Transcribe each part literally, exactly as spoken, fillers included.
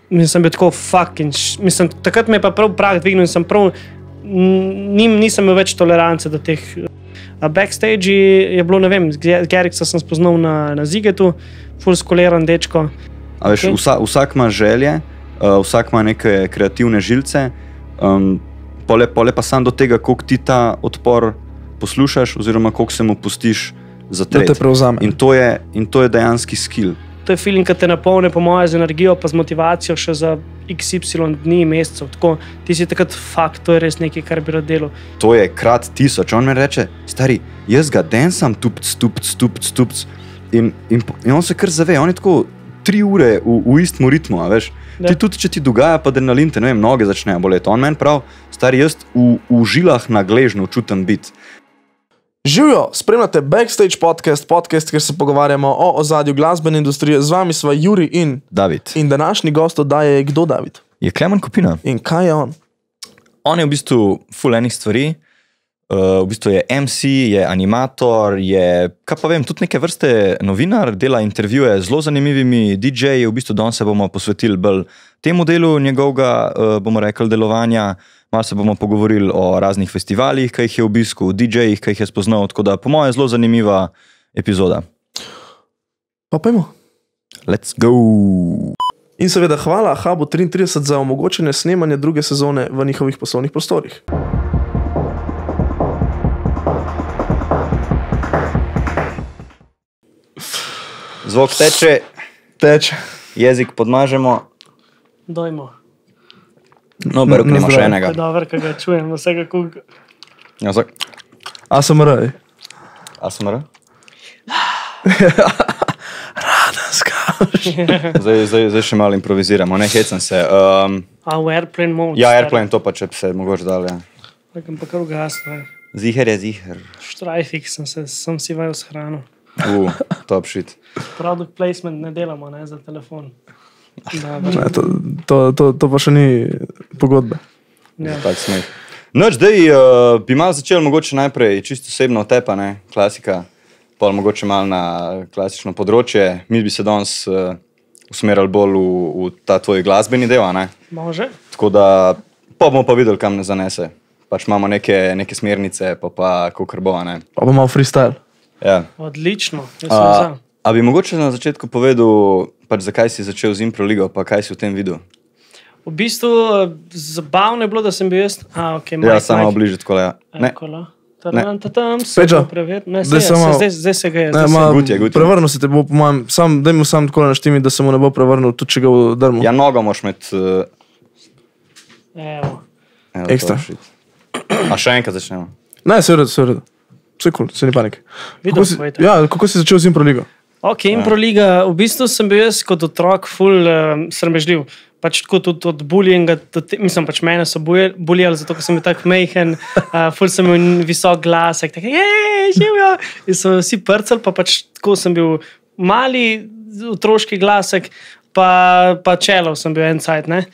mislim, bil tako fucking, mislim, takrat me je pa prav prah dvignil in sem prav, nim, nisem imel več tolerance do teh. A backstage je bilo, ne vem, Geriksa sem spoznal na, na Zigetu, ful skoliran dečko. A veš, okay. vsa, vsak ima želje, uh, vsak ima neke kreativne žilce, um, pole, pole pa sam do tega, koliko ti ta odpor poslušaš oziroma koliko se mu pustiš zatret. Da te prevzame. In to je, in to je dejanski skill. To je feeling, ki te napolne po moje z energijo pa z motivacijo še za iks ipsilon dni, mesecev. Tako, ti si takrat fakt, to je res nekaj, kar bi rad delal. To je krat tisoč. On me reče, stari, jaz ga dancam, tupc, tupc, tupc, tupc. In, in, in on se kar zave, on je tako tri ure v, v istem ritmu, a veš. Da. Ti tudi, če ti dogaja pa adrenalin, te ne vem, noge začnejo boleti. On meni prav, stari, jaz v, v žilah na gležnju čutim bit. Živjo, spremljate Backstage podcast, podcast, kjer se pogovarjamo o ozadju glasbene industrije. Z vami sva Juri in David. In današnji gost oddaje je kdo, David? Je Klemen Kopina. In kaj je on? On je v bistvu ful enih stvari. Uh, v bistvu je em ce, je animator, je, kaj pa vem, tudi neke vrste novinar, dela intervjuje z zelo zanimivimi dí džeji. V bistvu danes se bomo posvetili bolj temu delu njegovega, uh, bomo rekli, delovanja. Malo se bomo pogovorili o raznih festivalih, ki jih je obisku, dí džejih, ki jih je spoznal, tako da po moje zelo zanimiva epizoda. Pa pojmo. Let's go! In seveda hvala Hubu triintrideset za omogočene snemanje druge sezone v njihovih poslovnih prostorih. Zvok teče, Teče. jezik podmažemo. Dojmo. No, baruk nima še enega. To je dobro, kaj ga čujem, vsega kuga. Ja, zak. A sem raj. A sem r? Radenska. Zdaj, zdaj, zdaj še malo improviziramo, ne hecam se. Um, A v airplane mode. ja, airplane to pa, če bi se mogoče dal, ja. Takam pa kar ugasno. Ziher je ziher. Štrajfik sem, se, sem si vajo s hrano. U, top shit. Product placement ne delamo, ne, za telefon. Da, Ne, to, to, to, to pa še ni pogodbe. ja. Tak smeh. Noč, dej, uh, bi malo začel mogoče najprej čisto osebno od tepa, ne, klasika. Pol mogoče malo na klasično področje. Mi bi se danes uh, usmerali bolj v, v ta tvoj glasbeni del, ne? Može? Tako da, pa bomo pa videli, kam ne zanese. Pač imamo neke, neke smernice, pa pa kakor bo, ne. Pa bo malo freestyle. Ja. Odlično. Jaz sem A, za. a bi mogoče na začetku povedal, pač zakaj si začel z Impro ligo, pa kaj si v tem videl? V bistvu zabavno je bilo, da sem bil jaz. A, okay, Ja, samo bliže tako, ja. Ne. Kola. Tam, tam, Pečo, ne, zdaj se, samo- se, zdaj, zdaj se ga je. Ne, Zdaj ma, se, Gut je, gut je. prevrnil se te bo, po mojem, sam, daj mu sam tako naštimi, da se mu ne bo prevrnil, tudi če ga bo drmo. Ja, nogo moš med... Uh, evo. evo, Ekstra. to shit. A še enkrat začnemo. Ne, se v redu, se v redu. Vse kul, se ni panike. Videl Kako si, povejte. ja, kako si začel z Impro ligo? Ok, Improliga, v bistvu sem bil jaz kot otrok ful uh, sramežljiv. Pač tako tudi od bullyinga, mislim, pač mene so bulijali, zato ker sem bil tak mejhen, uh, ful sem imel visok glasek, tako, jej, živjo. In so vsi prcali, pa pač tako sem bil mali otroški glasek, pa, pa čelov sem bil en cajt, ne.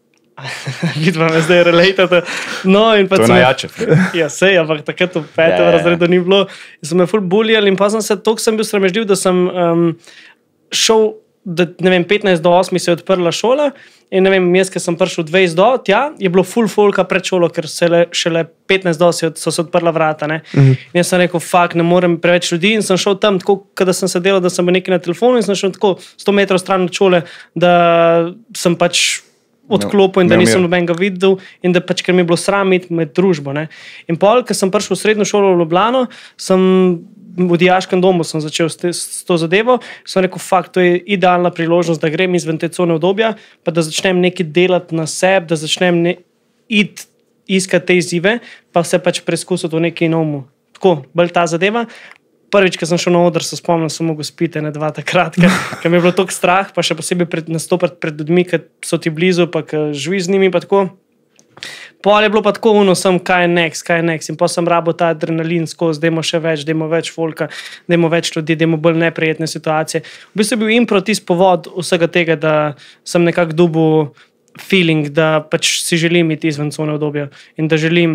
Vidva me zdaj relatate. No, in pa To je sem- najjače. Ja, sej, ampak takrat v petem Ja, ja, ja. razredu ni bilo. In so me ful bulijali in pa sem se, toliko sem bil sramežljiv, da sem um, šel, da, ne vem, petnajst do osmih se je odprla šola in ne vem, jaz, ker sem prišel dvajset do, tja, je bilo ful folka pred šolo, ker se le, šele petnajst do se, so se odprla vrata, ne. Mm -hmm. In jaz sem rekel, fak, ne morem preveč ljudi in sem šel tam tako, kada sem se delal, da sem bil nekaj na telefonu in sem šel tako sto metrov stran od šole, da sem pač odklopil in da imel nisem mir. nobenega videl in da pač, ker mi je bilo sram iti med družbo. Ne. In pol, ker sem prišel v srednjo šolo v Ljubljano, sem v dijaškem domu sem začel s, te, s to zadevo, sem rekel, fakt, to je idealna priložnost, da grem izven te cone obdobja, pa da začnem nekaj delati na sebi, da začnem ne, iti iskati te izzive, pa se pač preizkusiti v nekaj novemu. Tako, bolj ta zadeva. Prvič, ko sem šel na oder, se spomnim, sem mogel spiti ene dva takrat, ker, ker mi je bilo toliko strah, pa še posebej pred, nastopati pred ljudmi, ki so ti blizu, pa ki živiš z njimi, pa tako. Pol je bilo pa tako uno, sem kaj je next, kaj je next. In pa sem rabo ta adrenalin skozi, dajmo še več, dajmo več folka, dajmo več ljudi, dajmo bolj neprijetne situacije. V bistvu je bil Impro tisti povod vsega tega, da sem nekako dobil feeling, da pač si želim iti izven cone obdobja in da želim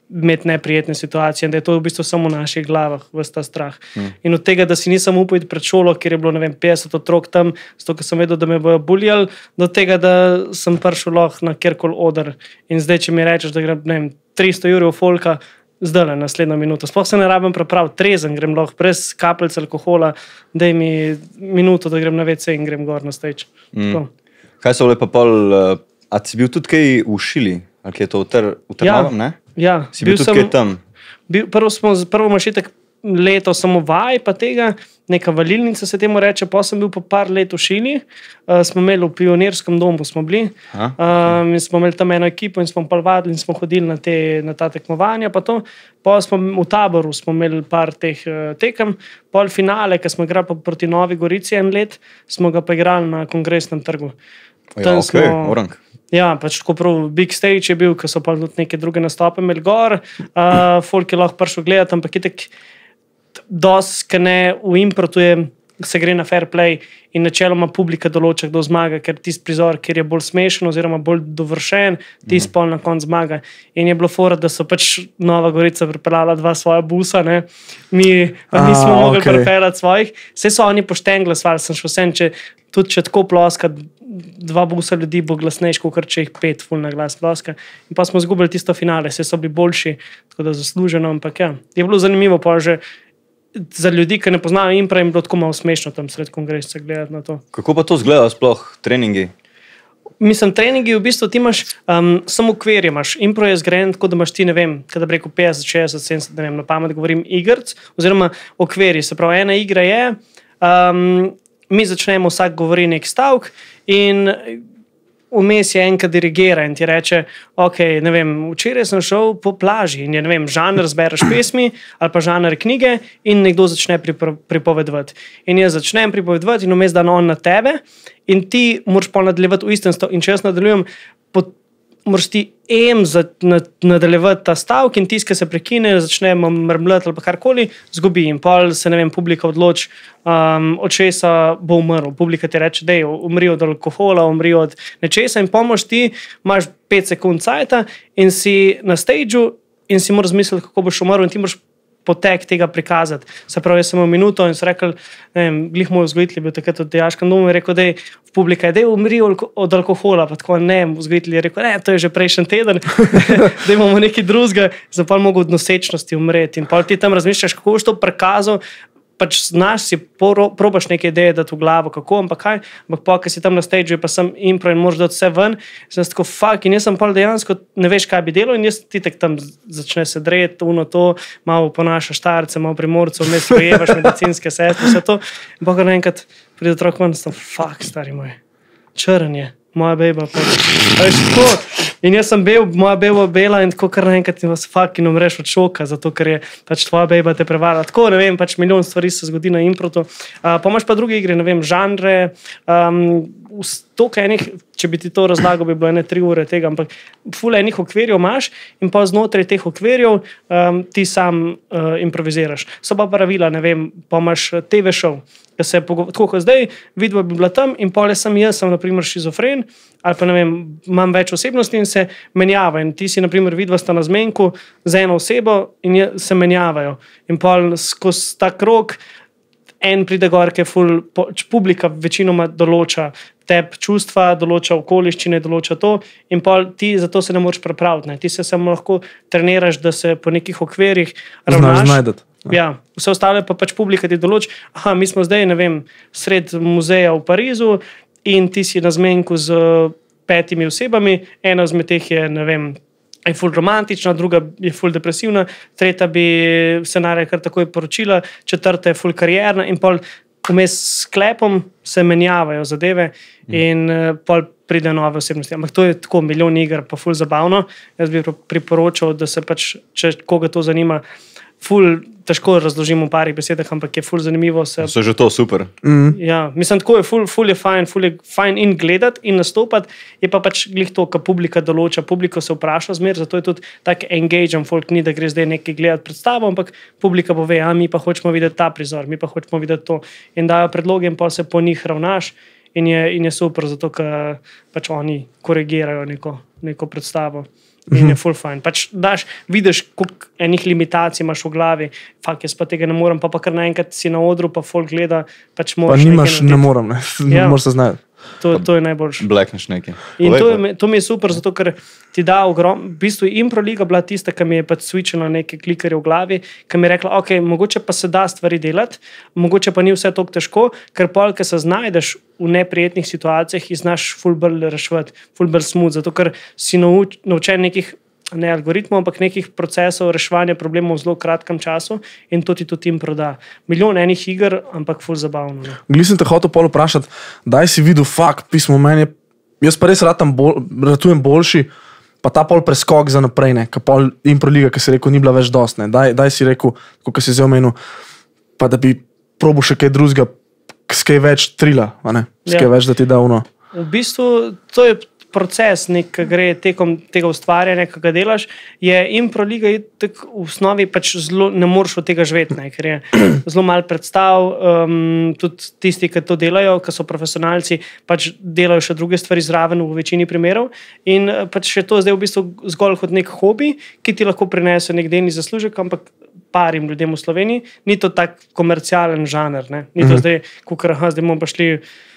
imeti neprijetne situacije in da je to v bistvu samo v naših glavah, ves ta strah. Mm. In od tega, da si nisem upal iti pred šolo, kjer je bilo, ne vem, petdeset otrok tam, zato ker sem vedel, da me bojo buljali, do tega, da sem prišel lahko na kjerkoli oder. In zdaj, če mi rečeš, da grem, ne vem, tristo jurjev folka, zdaj le naslednjo minuto. Sploh se ne rabim prepraviti, trezen grem lahko, brez kapljic alkohola, daj mi minuto, da grem na ve ce in grem gor na stage. Mm. Kaj so lepa pol, uh, a si bil tudi kaj v Šili? Ali kaj je to v Trnovem, ne? Ja, si bil, bil tudi kaj tam? Bil, prvo smo, prvo mašitek leto samo vaj, pa tega, neka valilnica se temu reče, pa sem bil pa par let v Šili, uh, smo imeli v pionirskem domu, smo bili, Aha, um, in smo imeli tam eno ekipo in smo pa vadili in smo hodili na, te, na ta tekmovanja, pa to, pa smo v taboru smo imeli par teh uh, tekem, pol finale, ki smo igrali proti Novi Gorici en let, smo ga pa igrali na Kongresnem trgu. Ja, ok, smo, orang. Ja, pač tako prav big stage je bil, ker so pa tudi neke druge nastope imeli gor, uh, folk je lahko prišel gledati, ampak je tak dosti, ker ne v improtu je, se gre na fair play in načeloma publika določa, kdo zmaga, ker tisti prizor, kjer je bolj smešen oziroma bolj dovršen, tisti pol na konc zmaga. In je bilo fora, da so pač Nova Gorica pripeljala dva svoja busa, ne? Mi pa nismo A, mogli okej. pripeljati svojih. Vse so oni pošten glasovali, sem šel vsem, če tudi če tako ploska, dva busa ljudi bo glasnejš, kot če jih pet ful na glas ploska. In pa smo izgubili tisto finale, vse so bili boljši, tako da zasluženo, ampak ja. Je bilo zanimivo pa že za ljudi, ki ne poznajo impra, in bilo tako malo smešno tam sred kongresa gledati na to. Kako pa to izgleda sploh, treningi? Mislim, treningi v bistvu ti imaš um, samo okvirje, imaš impro je zgrajen tako, da imaš ti, ne vem, kada bi rekel petdeset, šestdeset, sedemdeset, ne vem, na pamet govorim igrc, oziroma okvirje. Se pravi, ena igra je, um, mi začnemo, vsak govori nek stavek in vmes je enka dirigira in ti reče, ok, ne vem, včeraj sem šel po plaži in je, ne vem, žanr zbereš pesmi ali pa žanr knjige in nekdo začne pripro, pripovedovati. In jaz začnem pripovedovati in vmes dan on na tebe in ti moraš pa nadaljevati v istem stavku. In če jaz nadaljujem, pot, moraš ti em za, nad, nadaljevati ta stavek in tisti, ki se prekine, začne mrmljati ali pa karkoli, zgubi. In pol se, ne vem, publika odloči, um, od česa bo umrl. Publika ti reče, dej, umri od alkohola, umri od nečesa in pomož ti, imaš pet sekund cajta in si na stageu in si moraš zmisliti, kako boš umrl in ti moraš potek tega prikazati. Se pravi, jaz sem imel minuto in sem rekel, ne vem, glih moj vzgojitelj je bil takrat v dijaškem domu in rekel, da je v publika, da je umri od alkohola, pa tako ne, vzgojitelj je rekel, ne, to je že prejšnji teden, da imamo nekaj drugega, za pa mogo od nosečnosti umreti. In pa ti tam razmišljaš, kako boš to prikazal, pač znaš si, probaš neke ideje dati v glavo, kako, ampak kaj, ampak pa, ker si tam na stageu, pa sem impro in moraš dati vse ven, sem tako, fuck, in jaz sem pa dejansko, ne veš, kaj bi delal, in jaz ti tak tam začne se dreti, uno to, malo ponašaš štarce, malo primorcev, vmes pojevaš medicinske sestre, vse to, in pa kar naenkrat pride otrok ven, sem, fuck, stari moj, črn je, moja beba, pa, a veš, tako, in jaz sem bel, moja beba bela in tako kar naenkrat in vas fuck in umreš od šoka, zato ker je pač tvoja beba te prevarala. Tako, ne vem, pač milijon stvari se zgodi na improtu. Uh, pa imaš pa druge igre, ne vem, žanre, um, toliko enih, če bi ti to razlagal, bi bilo ene tri ure tega, ampak ful enih okvirjev imaš in pa znotraj teh okvirjev um, ti sam uh, improviziraš. So pa pravila, ne vem, pa imaš te ve šov, da se tako kot zdaj, vidva bi bila tam in pole sem jaz, sem naprimer šizofren, ali pa ne vem, imam več osebnosti in se menjava. In ti si, naprimer, vidva sta na zmenku z eno osebo in je, se menjavajo. In pol skozi ta krog en pride gor, ki je ful, publika večinoma določa teb čustva, določa okoliščine, določa to in pol ti zato se ne moreš pripraviti. Ne. Ti se samo lahko treniraš, da se po nekih okvirjih ravnaš. Znaš znajdati. Ja, vse ostale pa pač publika ti določi, aha, mi smo zdaj, ne vem, sred muzeja v Parizu in ti si na zmenku z petimi osebami, ena izmed teh je, ne vem, je ful romantična, druga je ful depresivna, tretja bi scenarij kar takoj poročila, četrta je ful karierna in pol vmes s sklepom se menjavajo zadeve in mm. pol pride nove osebnosti. Ampak to je tako milijon iger, pa ful zabavno. Jaz bi priporočal, da se pač, če koga to zanima, ful težko razložim v parih besedah, ampak je ful zanimivo. Se... So že to super. Mm. Ja, mislim, tako je ful, ful je fajn, ful je fajn in gledati in nastopati, je pa pač glih to, kar publika določa, publiko se vpraša zmer, zato je tudi tak engagem, folk ni, da gre zdaj nekaj gledati predstavo, ampak publika pove, a mi pa hočemo videti ta prizor, mi pa hočemo videti to in dajo predloge in pa se po njih ravnaš in je, in je super, zato ker pač oni korigirajo neko, neko predstavo. In je full fine. Pač daš, vidiš, koliko enih limitacij imaš v glavi, fakt jaz pa tega ne morem, pa pa kar naenkrat si na odru, pa folk gleda, pač Pa moraš nimaš, nekaj ne narediti. morem, ne. Ja. Moraš se znati. To, to je najboljše. Blackneš nekaj. In Povej to, pa. je, to mi je super, zato ker ti da ogrom, v bistvu Impro liga bila tista, ki mi je pač switchila neke klikerje v glavi, ki mi je rekla, ok, mogoče pa se da stvari delati, mogoče pa ni vse tako težko, ker pol, ko se znajdeš v neprijetnih situacijah, jih znaš ful bolj reševati, ful bolj smooth, zato ker si nauč, naučen nekih ne algoritmov, ampak nekih procesov reševanja problemov v zelo kratkem času in to ti tudi Impro da. Milijon enih iger, ampak ful zabavno. Ne? Glej, sem te hotel pol vprašati, daj si videl fakt, pismo meni, jaz pa res ratam bol, ratujem boljši, pa ta pol preskok za naprej, ne, ka pol Impro liga, ki si rekel, ni bila več dost, ne, daj, daj si rekel, kot si zdaj omenil, pa da bi probil še kaj drugega, s kaj več trila, a ne, s kaj Ja. več, da ti da uno. V bistvu to je proces, nek, ki gre tekom tega ustvarjanja, ki ga delaš, je Impro liga v osnovi pač zelo, ne moreš od tega živeti, ne, ker je zelo malo predstav, um, tudi tisti, ki to delajo, ki so profesionalci, pač delajo še druge stvari zraven v večini primerov in pač je to zdaj v bistvu zgolj kot nek hobi, ki ti lahko prinese nek delni zaslužek, ampak parim ljudem v Sloveniji, ni to tak komercialen žanr, ne, ni to Mhm. zdaj, kukor, aha, zdaj bomo pa šli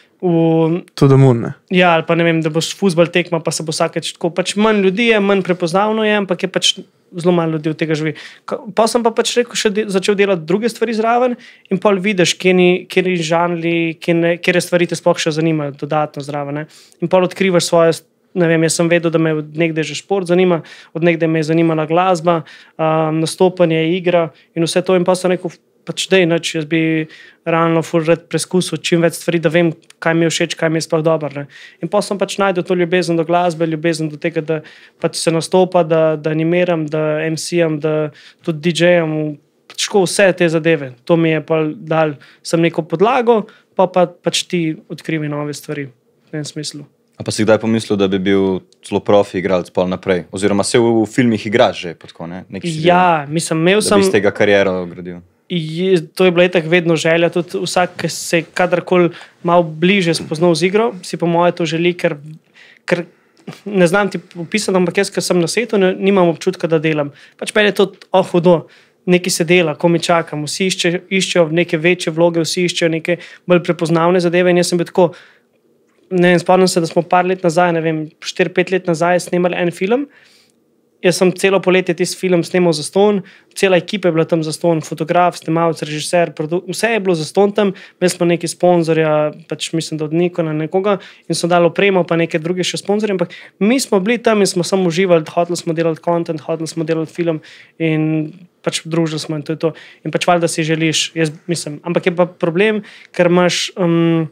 v To da mun, ne. Ja, ali pa ne vem, da boš fuzbal tekma, pa se bo vsakeč tako. Pač manj ljudi je, manj prepoznavno je, ampak je pač zelo malo ljudi od tega živi. Ka- Pa sem pa pač rekel, še de, začel delati druge stvari zraven in pol vidiš, kje je žanri, kje stvari te sploh še zanimajo, dodatno zraven. Ne? In pol odkrivaš svoje. Ne vem, jaz sem vedel, da me od nekdaj že šport zanima, od nekdaj me je zanimala glasba, um, nastopanje, igra in vse to. In pa sem rekel, pač dej, noč, jaz bi realno ful rad preskusil čim več stvari, da vem, kaj mi je všeč, kaj mi je sploh dobro. Ne. In pa sem pač najdel to ljubezen do glasbe, ljubezen do tega, da pač se nastopa, da, da animiram, da em si-jem, da tudi didžejam, pač vse te zadeve. To mi je pa dal, sem neko podlago, pa, pa pač ti odkrivi nove stvari v tem smislu. A pa si kdaj pomislil, da bi bil celo profi igralec pol naprej? Oziroma se v, v filmih igraš že potko, ne? Nekaj si Ja, mislim, imel delal, da bi sem. iz tega kariero gradil. Je, to je bila itak vedno želja. Tudi vsak, ki se je kadarkoli malo bliže spoznal z igro, si po mojem to želi, ker, ker ne znam ti opisati, ampak jaz, ker sem na svetu, ne, nimam občutka, da delam. Pač meni je to oh, hudo. Nekaj se dela, ko mi čakam. Vsi išče, iščejo neke večje vloge, vsi iščejo neke bolj prepoznavne zadeve. In jaz sem bil tako, ne vem, spomnim se, da smo par let nazaj, ne vem, štiri pet let nazaj snemali en film. Jaz sem celo poletje tisti film snemal za ston, cela ekipa je bila tam za ston, fotograf, snemalec, režiser, vse je bilo za ston tam, imeli smo neki sponzorja, pač mislim, da od Nikona nekoga in so dali opremo, pa neke druge še sponzorje, ampak mi smo bili tam in smo samo uživali, hoteli smo delati content, hoteli smo delati film in pač družili smo in to je to. In pač valjda si želiš, jaz mislim, ampak je pa problem, ker imaš um,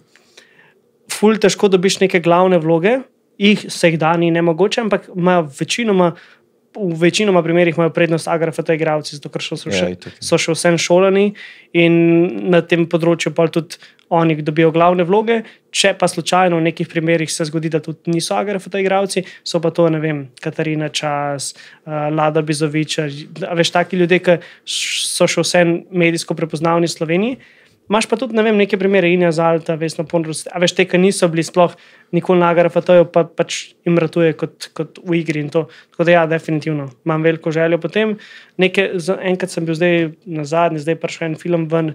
ful težko dobiš neke glavne vloge, jih se jih da, ni nemogoče, ampak imajo večinoma v večinoma primerih imajo prednost A G R F T igralci, zato ker so, so, Ja, še, itak. so še vsem šolani in na tem področju pa tudi oni dobijo glavne vloge. Če pa slučajno v nekih primerih se zgodi, da tudi niso A G R F T igralci, so pa to, ne vem, Katarina Čas, uh, Lada Bizoviča, a veš, taki ljudje, ki so še vsem medijsko prepoznavni v Sloveniji. Imaš pa tudi, ne vem, neke primere, Inja Zalta, Vesna Ponrus, a veš, te, ki niso bili sploh nikoli na A G R F T-ju, pa pač jim ratuje kot, kot v igri in to. Tako da ja, definitivno, imam veliko željo potem. Neke, enkrat sem bil zdaj na zadnji, zdaj prišel en film ven,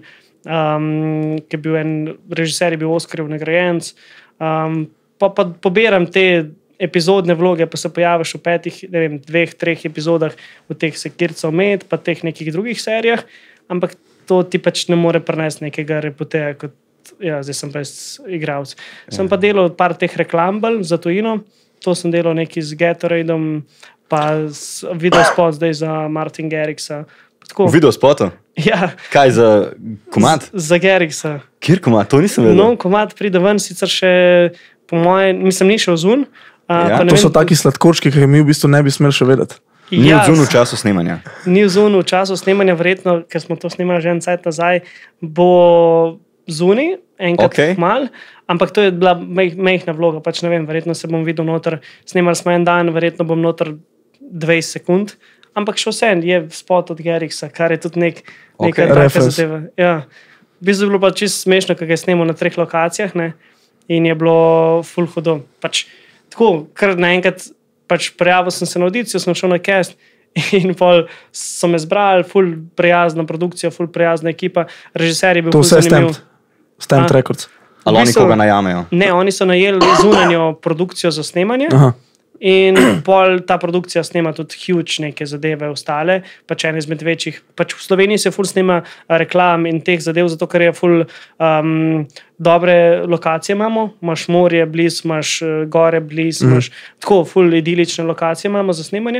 um, ki je bil en režiser, je bil Oscarjev nagrajenec, um, pa pa pobiram te epizodne vloge, pa se pojaviš v petih, ne vem, dveh, treh epizodah v teh Sekircev med, pa teh nekih drugih serijah, ampak to ti pač ne more prenesti nekega reputeja, kot ja, zdaj sem pa igralec. Sem pa delal par teh reklambel za tujino, to sem delal neki z Gatoradeom, pa video spot zdaj za Martin Garrixsa. Tako, V videospotu? ja, Kaj za komad? z- za Garrixa. Kjer komad? To nisem vedel. No, komad pride ven, sicer še, po moje, mislim, ni še v zun. Ja, pa ne To so vem- taki sladkorčki, ki jih mi v bistvu ne bi smeli še vedeti. Ni Ja, odzun v času snemanja. Ni v zunu v času snemanja, verjetno, ker smo to snemali že en cajt nazaj, bo zunaj, enkrat Okej. okay. mal, ampak to je bila mej, mejhna vloga, pač ne vem, verjetno se bom videl noter, snemali smo en dan, verjetno bom noter dvajset sekund, ampak še vse je spot od Garrixa, kar je tudi nek, neka Okej. taka Reference. zadeva. Ja. V bistvu je bilo pa čisto smešno, ker ga je snemal na treh lokacijah, ne? in je bilo ful hudo. Pač, tako, kar naenkrat pač prijavil sem se na audicijo, sem šel na cast in pol so me zbrali, ful prijazna produkcija, ful prijazna ekipa, režiser je bil To ful vse je zanimiv. Stamped, Stamped Records. Ali oni V bistvu- koga najamejo? Ne, oni so najeli zunanjo produkcijo za snemanje. Aha. In pol ta produkcija snema tudi huge neke zadeve ostale, pač ene izmed večjih. Pač v Sloveniji se ful snema reklam in teh zadev, zato ker je ful um, dobre lokacije imamo. Imaš morje bliz, imaš eh, gore bliz, mm. imaš tako ful idilične lokacije imamo za snemanje.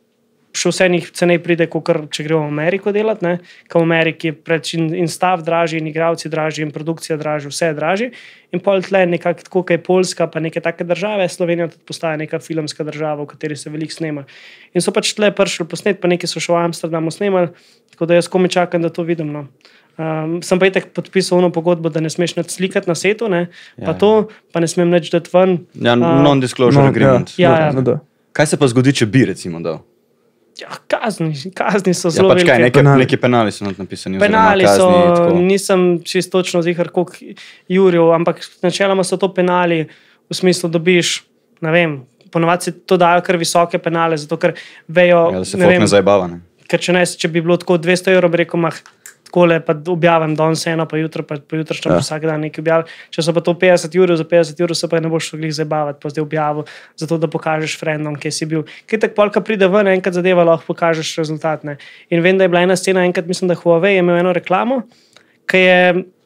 Še vse njih cenej pride, kot če gremo v Ameriko delati, ne? Ker v Ameriki je preč in, in stav dražji, in igravci dražji, in produkcija dražji, vse je dražji. In pol tle nekako tako, kot je Poljska, pa neke take države, Slovenija tudi postaja neka filmska država, v kateri se veliko snema. In so pač tle prišli posnet, pa neki so še v Amsterdamu snemali, tako da jaz komaj čakam, da to vidim. No. Um, sem pa itak podpisal ono pogodbo, da ne smeš nič slikati na setu, ne? Pa Ja. to, pa ne smem nič dati ven. Ja, A, non-disclosure No, agreement. Ja, ja. No, da. Kaj se pa zgodi, če bi recimo dal? Ja, kazni, kazni so Ja, zelo pač kaj, velike. neke, Penali. neki penali so not napisani. oziroma Penali so, kazni, tako. nisem čisto točno zihar, koliko jurjev, ampak načeloma so to penali v smislu, dobiš, ne vem, ponovadi si to dajo kar visoke penale, zato ker vejo, Ja, da se ne folk vem, ne zajbava. Ne? ker če, ne, če bi bilo tako dvesto evrov, bi rekel, mah, takole pa objavim danes eno, pa jutro, pa, pa jutro še Ja. ja. vsak dan nekaj objavim. Če so pa to petdeset jurjev, za petdeset jurjev se pa ne boš šel glih zabavati, pa zdaj objavil, zato da pokažeš frendom, kje si bil. Kaj tako polka pride ven, enkrat zadeva lahko pokažeš rezultat. Ne? In vem, da je bila ena scena, enkrat mislim, da Huawei je imel eno reklamo, ki je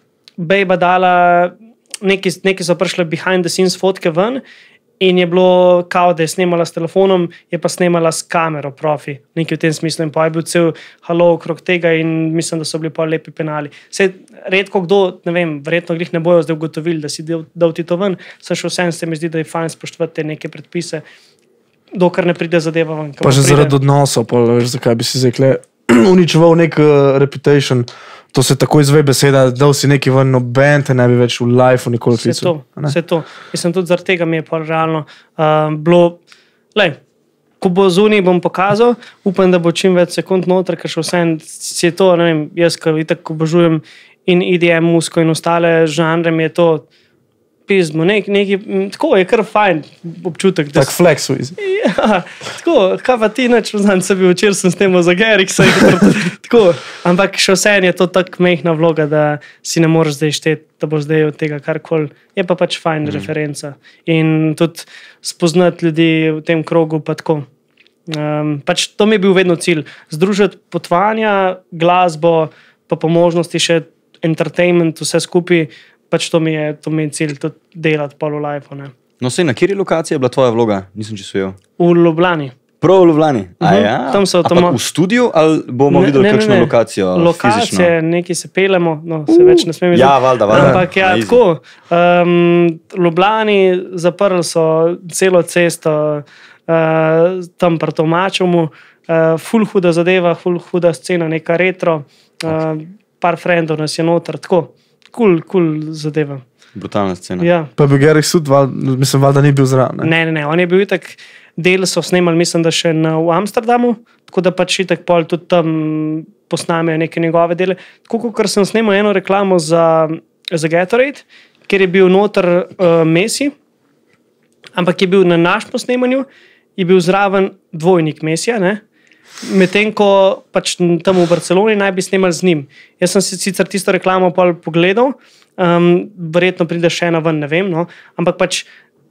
Bejba dala, neki, neki so prišle behind the scenes fotke ven. In je bilo kao, da je snemala s telefonom, je pa snemala s kamero, profi, nekaj v tem smislu. In pa je bil cel halo okrog tega, in mislim, da so bili pa lepi penali. Se redko kdo, ne vem, verjetno jih ne bojo zdaj ugotovili, da si dal, dal ti to ven, sem še vsem se mi zdi, da je fajn spoštovati te neke predpise, dokler ne pride zadeva ven. Ko Pa že pride- zaradi odnosov, pa veš, zakaj bi si zdaj uničeval nek uh, reputation. To se tako izve beseda, da si neki ven, noben te ne bi več v lifeu nikoli Vse to, klical. a ne? vse to. Mislim, tudi zaradi tega mi je pa realno uh, bilo, lej, ko bo zunaj, bom pokazal, upam, da bo čim več sekund noter, ker še vsem si je to, ne vem, jaz, ki itak obožujem in E D M muziko in ostale žanre, mi je to pizmo, nek, neki, m, tako je kar fajn občutek. da Tak flex viz. Ja, tako, kaj pa ti neč, znam se bil včeraj sem snemal za Gerik, tako, ampak še vse je to tako mehna vloga, da si ne moreš zdaj šteti, da bo zdaj od tega karkoli. Je pa pač fajn mm. referenca in tudi spoznati ljudi v tem krogu pa tako. Um, pač to mi je bil vedno cilj, združiti potovanja, glasbo, pa po možnosti še entertainment, vse skupaj, pač to mi je, to mi je cilj, tudi delati pol v life. Ne. No, sej, na kateri lokaciji je bila tvoja vloga? Nisem čisto ujel. V Ljubljani. Prav v Ljubljani. A Mhm, ja? tam so A pa avtoma- v studiu ali bomo Ne, videli ne, ne, kakšno ne. lokacijo? Lokacije, fizično? nekaj se pelemo, no, se več ne smem Ja, valjda, valjda. Ampak ja, Na easy. tako. Um, Ljubljani zaprli so celo cesto uh, tam pri Tomačemu, uh, ful huda zadeva, ful huda scena, neka retro, uh, par frendov nas je noter, tako, kul, cool, kul cool zadeva. Brutalna scena. Ja. Pa bi Gary Sud, val, mislim, val, da ni bil zraven. ne? Ne, ne, ne, on je bil itak, del so snemali, mislim, da še na, v Amsterdamu, tako da pač itak pol tudi tam posnamejo neke njegove dele. Tako kot sem snemal eno reklamo za, za Gatorade, kjer je bil noter uh, Messi, ampak je bil na našem posnemanju, je bil zraven dvojnik Messija, ne? Medtem ko pač tam v Barceloni naj bi snemali z njim. Jaz sem si sicer tisto reklamo pol pogledal, um, verjetno pride še ena ven, ne vem, no? Ampak pač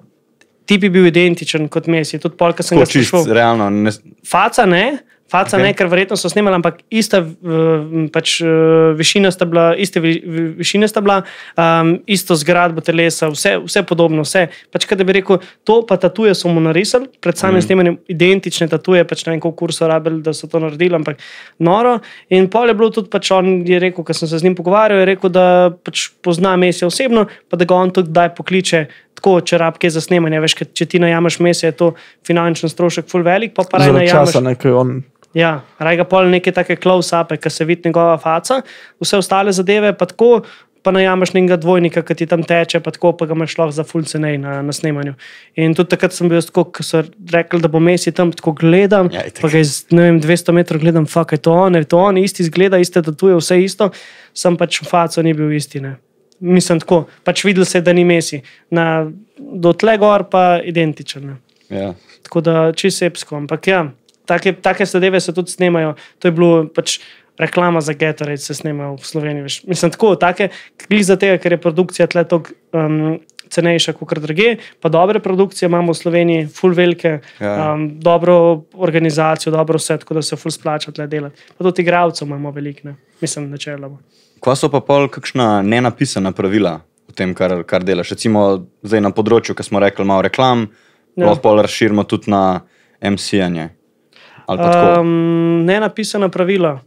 tip je bil identičen kot Messi, tudi pol, ko sem Tako ga čist, spraševal. realno. Ne, Faca ne, faca Okay. okay. ne, ker verjetno so snemali, ampak ista uh, pač, uh, višina sta bila, iste vi, vi, višine sta bila, um, isto zgradbo telesa, vse, vse podobno, vse. Pač, kad bi rekel, to pa tatuje so mu narisali, pred samim mm. snemanjem identične tatuje, pač ne vem, koliko kurso rabili, da so to naredili, ampak noro. In pol je bilo tudi, pač on je rekel, ko sem se z njim pogovarjal, je rekel, da pač pozna Mesija osebno, pa da ga on tudi daj pokliče, tako, če rabke za snemanje, veš, ker če ti najamaš Mesija, je to finančen strošek ful velik, pa pa raj Zaradi najamaš. časa nekaj on. Ja, raj ga pol neke take close-upe, ki se vidi njegova faca, vse ostale zadeve pa tako, pa najamaš nekega dvojnika, ki ti tam teče, pa tako, pa ga imaš lahko za full cenej na, na snemanju. In tudi takrat sem bil tako, ko so rekli, da bo Messi tam tako gledam, Ja, itak. pa ga iz, ne vem, dvesto metrov gledam, fuck, je to on, je to on, isti zgleda, iste tatuje, vse isto, sem pač v faco ni bil isti, ne. Mislim tako, pač videl se, da ni Messi. Na, do tle gor pa identičen. Ne. Ja. Tako da čisto epsko. Ampak ja, take, take zadeve se tudi snemajo. To je bilo pač reklama za Gatorade se snemajo v Sloveniji. Veš. Mislim tako, take, glih za tega, ker je produkcija tle toliko um, cenejša kot druge, pa dobre produkcije imamo v Sloveniji, ful velike, Ja. um, dobro organizacijo, dobro vse, tako da se ful splača tle delati. Pa tudi igralcev imamo veliko, ne. Mislim, načeloma. Kva so pa pol kakšna nenapisana pravila v tem, kar, kar delaš? Recimo zdaj na področju, ko smo rekli malo reklam, Ja. lahko pol razširimo tudi na em ce-anje. Ali pa tako. Um, nenapisana pravila.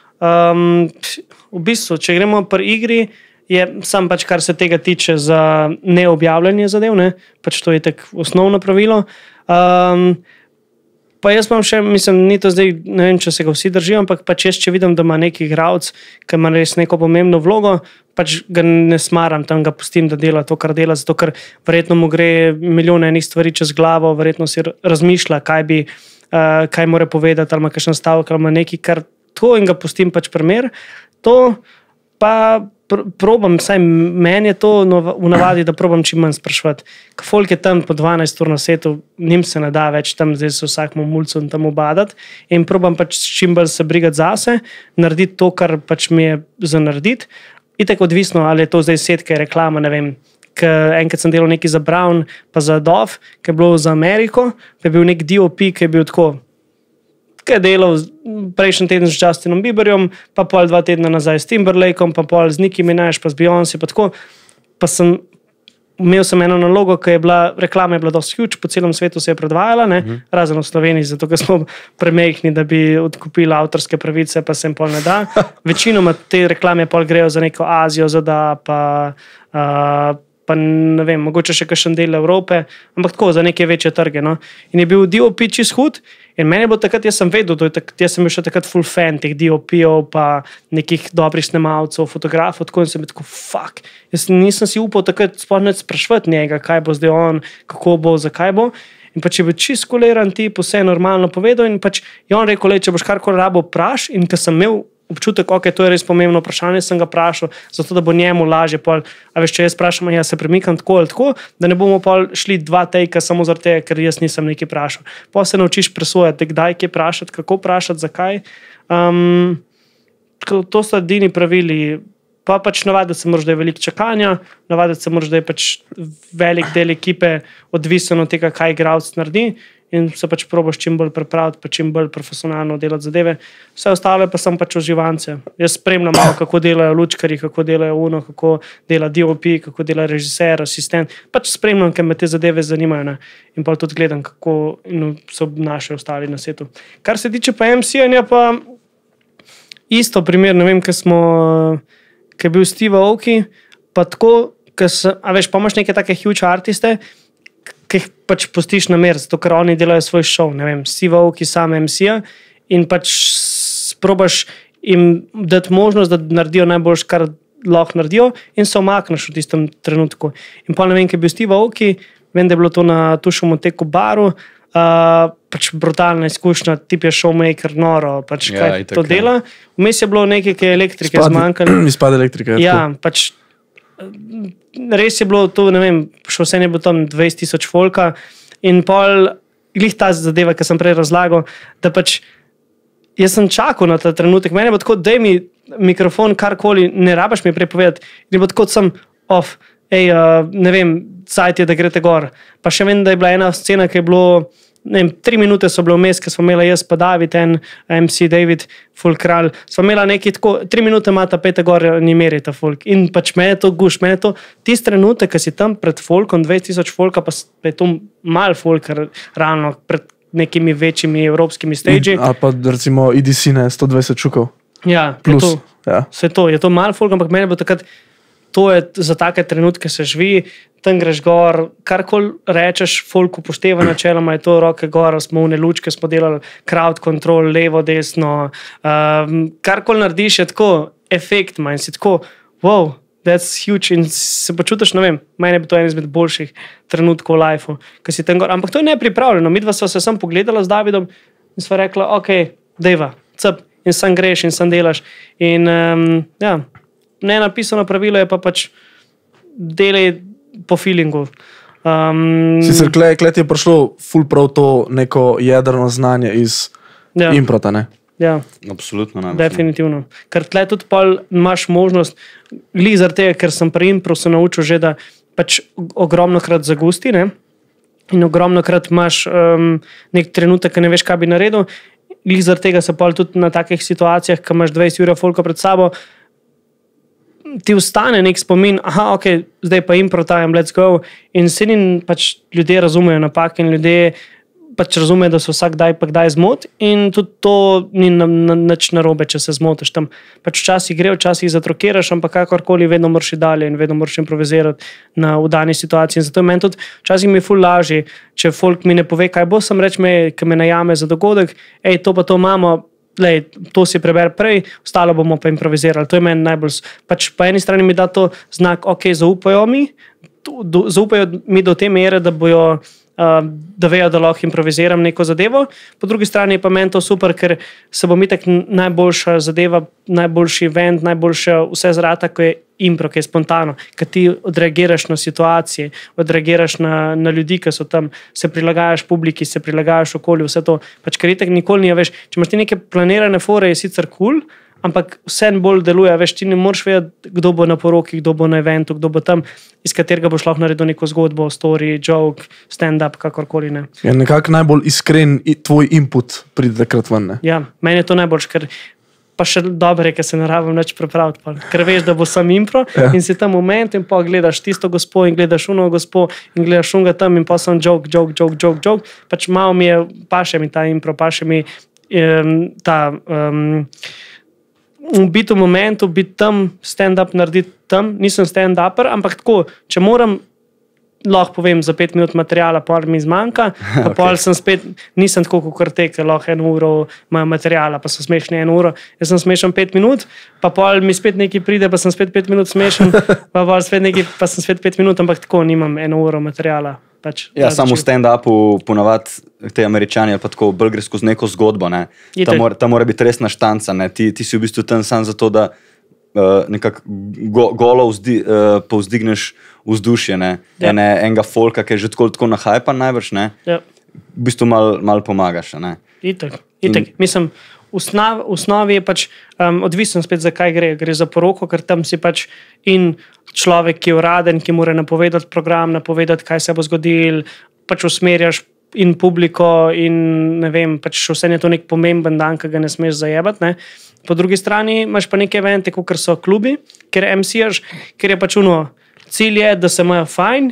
Um, v bistvu, če gremo pri igri, je sam pač, kar se tega tiče za neobjavljanje zadev, ne? Pač to je tako osnovno pravilo. Um, pa jaz imam še, mislim, ni to zdaj, ne vem, če se ga vsi držijo, ampak pač jaz, če vidim, da ima neki igralec, ki ima res neko pomembno vlogo, pač ga ne smaram, tam ga pustim, da dela to, kar dela, zato ker verjetno mu gre milijon enih stvari čez glavo, verjetno si razmišlja, kaj bi, uh, kaj mora povedati, ali ima kakšen stavek, ali ima neki, kar to in ga pustim pač primer. To pa pr probam, saj meni je to v navadi, da probam čim manj spraševati. Ko folk je tam po dvanajst ur na setu, njim se ne da več tam zdaj se vsakmu mulcu in tam obadati in probam pač čim bolj se brigati zase, narediti to, kar pač mi je za narediti. Itak odvisno, ali je to zdaj setka, reklama, ne vem. Enkrat sem delal nekaj za Brown, pa za Dove, ki je bilo za Ameriko, pa je bil nek D O P, ki je bil tako, ki je delal prejšnji teden z Justinom Bieberjem, pa pol dva tedna nazaj s Timberlakeom, pa pol z Nicki Minaj, pa z Beyoncé, pa tako. Pa sem, imel sem eno nalogo, ki je bila, reklama je bila dosti huge, po celem svetu se je predvajala, ne, mm. razen v Sloveniji, zato ker smo premehni, da bi odkupili avtorske pravice, pa se jim pol ne da. Večinoma te reklame pol grejo za neko Azijo, za da, pa, uh, pa ne vem, mogoče še kakšen del Evrope, ampak tako, za neke večje trge. No. In je bil D O P čist hud, in meni je bilo takrat, jaz sem vedel, da je tak, jaz sem bil še takrat full fan teh D O P-ov, pa nekih dobrih snemalcev, fotografov, tako in sem bil tako, fuck. Jaz nisem si upal takrat sploh neč sprašvati njega, kaj bo zdaj on, kako bo, zakaj bo. In pač je bil čist kuliran tip, vse normalno povedal in pač je on rekel, če boš karkoli rabo vpraš, in ko sem imel občutek, ok, to je res pomembno vprašanje, sem ga vprašal, zato da bo njemu lažje pol, a veš, če jaz vprašam, jaz se premikam tako ali tako, da ne bomo pol šli dva tejka samo zaradi tega, ker jaz nisem nekaj vprašal. Pa se naučiš presojati, kdaj kje vprašati, kako vprašati, zakaj. Um, to so edini pravili. Pa pač navaditi se moraš, da je veliko čakanja, navaditi se moraš, da je pač velik del ekipe odvisen od tega, kaj igralec naredi in se pač probaš čim bolj pripraviti, pa čim bolj profesionalno delati zadeve. Vse ostale pa sem pač uživance. Jaz spremljam malo, kako delajo lučkari, kako delajo uno, kako dela D O P, kako dela režiser, asistent. Pač spremljam, ker me te zadeve zanimajo, ne? In pa tudi gledam, kako so naše ostali na svetu. Kar se tiče pa em ce-anja, pa isto primer, ne vem, ker smo, ker je bil Steve Aoki, pa tako, ker se, a veš, pa imaš neke take huge artiste, ki jih pač pustiš na mer, zato ker oni delajo svoj šov, ne vem, Steve Aoki sam em ce in pač probaš jim dati možnost, da naredijo najboljš, kar lahko naredijo in se omakneš v tistem trenutku. In pa ne vem, ker je bil Steve Aoki, vem, da je bilo to na Tušomu teku baru, uh, pač brutalna izkušnja, tip je showmaker, noro, pač Ja, kaj itak, to dela. Vmes je bilo nekaj, ki je elektrike Izpad- zmanjkalo. Izpad elektrike. Ja, pač res je bilo to, ne vem, še vse je bilo tam dvajset tisoč folka in pol, glih ta zadeva, ki sem prej razlagal, da pač jaz sem čakal na ta trenutek, meni je bilo tako, daj mi mikrofon, karkoli, ne rabaš mi prepovedati, in je bilo tako, sem off, ej, uh, ne vem, cajt je, da grete gor. Pa še vem, da je bila ena scena, ki je bilo, ne vem, tri minute so bile vmes, ki smo imeli jaz pa David, en em ce David, full kralj, smo imela nekaj tako, tri minute imata pete gor, ni merita folk. In pač meni je to guš, meni je to tist trenutek, ki si tam pred folkom, dvajset tisoč folka, pa je to mal folk, ravno pred nekimi večjimi evropskimi stage. Ali pa recimo E D C, ne, sto dvajset čukov. Ja, Plus, je to, ja. vse to, je to mal folk, ampak meni bo takrat, to je za take trenutke se živi, tam greš gor, karkoli rečeš, folk upošteva načeloma, je to roke gor, smo une lučke, smo delali crowd control, levo, desno, um, karkoli narediš je tako, efekt ima in si tako, wow, that's huge in se počutiš, ne vem, meni je to en izmed boljših trenutkov v lifeu, ko si tam gor, ampak to je nepripravljeno, midva sva se sem pogledala z Davidom in sva rekla, ok, dejva, cep, in sam greš in sam delaš in um, ja, nenapisano pravilo je pa pač delaj po feelingu. Um, Sicer klej, klej je prišlo ful prav to neko jedrno znanje iz Ja. improta, ne? Ja, Absolutno ne. definitivno. Ker tle tudi pol imaš možnost, glih zaradi tega, ker sem pri impro se naučil že, da pač ogromno krat zagusti, ne? In ogromno krat imaš um, nek trenutek, ki ne veš, kaj bi naredil. Glih zaradi tega se pol tudi na takih situacijah, ko imaš dvajset ur folka pred sabo, ti ustane nek spomin, aha, ok, zdaj pa impro time, let's go. In se ni pač ljudje razumejo napake in ljudje pač razumejo, da so vsak daj pa kdaj zmot in tudi to ni na, na, nič narobe, če se zmotiš tam. Pač včasih gre, včasih zatrokiraš, ampak kakorkoli vedno moraš iti dalje in vedno moraš improvizirati na v dani situaciji. In zato meni tudi včasih mi je ful lažje, če folk mi ne pove, kaj bo, sem reč me, ki me najame za dogodek, ej, to pa to imamo, lej, to si preber prej, ostalo bomo pa improvizirali. To je meni najbolj, pač po eni strani mi da to znak, ok, zaupajo mi, do, zaupajo mi do te mere, da bojo Uh, da vejo, da lahko improviziram neko zadevo. Po drugi strani pa meni to super, ker se bo mi tak najboljša zadeva, najboljši event, najboljša vse zrata, ko je impro, ki je spontano, ker ti odreagiraš na situacije, odreagiraš na, na ljudi, ki so tam, se prilagajaš publiki, se prilagajaš okolju, vse to. Pač ker itak nikoli ni, veš, če imaš ti neke planirane fore, je sicer kul, cool, ampak vse bolj deluje, veš, ti ne moreš vedeti, kdo bo na poroki, kdo bo na eventu, kdo bo tam, iz katerega boš lahko naredil neko zgodbo, story, joke, stand-up, kakorkoli ne. Je nekako najbolj iskren tvoj input pride takrat ven, ne? Ja, meni je to najboljš, ker pa še dobro je, ker se ne rabim nič prepraviti, pa, ker veš, da bo sam impro ja. In si tam moment in pa gledaš tisto gospo in gledaš uno gospo in gledaš unga tam in pa sem joke, joke, joke, joke, joke, pač malo mi je, paše mi ta impro, paše mi um, ta um, biti v momentu, biti tam, stand-up narediti tam, nisem stand-upper, ampak tako, če moram, lahko povem za pet minut materijala, pol mi zmanjka, pa okay. Pol sem spet, nisem tako kot te, ker lahko eno uro imajo materijala, pa so smešni eno uro, jaz sem smešen pet minut, pa pol mi spet nekaj pride, pa sem spet pet minut smešen, pa pol spet nekaj, pa sem spet pet minut, ampak tako nimam eno uro materijala. Pač, ja, samo v stand-upu ponavadi te Američani pa tako bolj gre skozi neko zgodbo, ne. Ta, mora, ta mora biti resna štanca, ne. Ti, ti si v bistvu tam sam zato, da uh, nekako go, golo vzdi, uh, povzdigneš vzdušje, ne. Ja. Ene, enega folka, ki je že tako, tako nahajpan najbrž, ne. Ja. V bistvu malo mal pomagaš, ne. Itak, itak. In, mislim, v osnovi je pač um, odvisen spet, za kaj gre. Gre za poroko, ker tam si pač in človek, ki je uraden, ki mora napovedati program, napovedati, kaj se bo zgodil, pač usmerjaš in publiko in ne vem, pač vse je to nek pomemben dan, ki ga ne smeš zajebati, ne. Po drugi strani imaš pa neke evente, kot so klubi, ker em si-jaš, ker je pač uno, cilj je, da se imajo fajn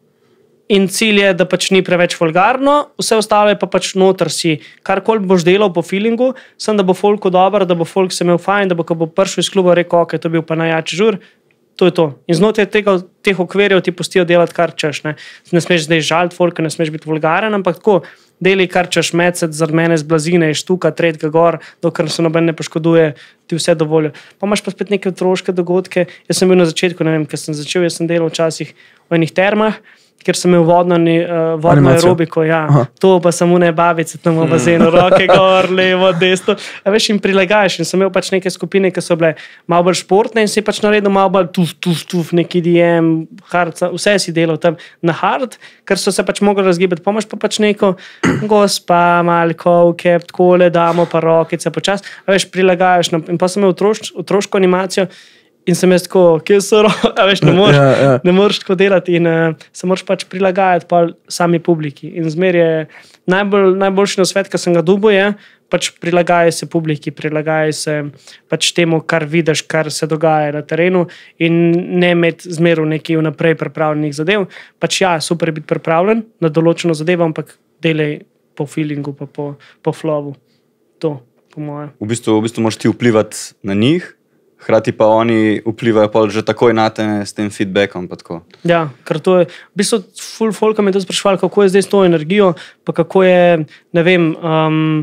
in cilj je, da pač ni preveč vulgarno, vse ostalo je pa pač noter si, karkoli boš delal po feelingu, sem da bo folku dobro, da bo folk se imel fajn, da bo, ko bo prišel iz kluba, rekel, ok, to bil pa najjači žur, to je to. In znotraj tega, teh okvirjev ti pustijo delati, kar češ. Ne, ne smeš zdaj žaliti folka, ne smeš biti vulgaren, ampak tako, deli kar češ mecet, zaradi mene z blazine, štuka, tretjega gor, dokler se noben ne poškoduje, ti vse dovoljo. Pa imaš pa spet neke otroške dogodke. Jaz sem bil na začetku, ne vem, ker sem začel, jaz sem delal včasih v enih termah, ker sem imel vodno, uh, vodno aerobiko, ja. To pa samo ne bavice tam v bazenu, roke gor, levo, desno. A veš, in prilagajaš. In sem imel pač neke skupine, ki so bile malo bolj športne in si pač naredil malo bolj tuf, tuf, tuf, neki D M, hard, vse si delal tam na hard, ker so se pač mogli razgibati. Pomaš pa pač neko gospa, malko, kep, takole, damo pa rokice, počas. A veš, prilagajaš. In pa sem imel otroš, otroško animacijo, in sem jaz tako, kje so roke, a veš, ne moreš, ja, ja. ne moreš tako delati in uh, se moraš pač prilagajati pa sami publiki. In zmer je najbolj, najboljši nasvet, ki sem ga dobil, je pač prilagajaj se publiki, prilagajaj se pač temu, kar vidiš, kar se dogaja na terenu in ne imeti zmeru nekaj vnaprej pripravljenih zadev. Pač ja, super je biti pripravljen na določeno zadevo, ampak delaj po feelingu, pa po, po flowu. To, po moje. V bistvu, v bistvu moraš ti vplivati na njih, hkrati pa oni vplivajo pa že takoj na te s tem feedbackom. Pa tako. Ja, ker to je, v bistvu ful folka me je to sprašvali, kako je zdaj s to energijo, pa kako je, ne vem, um,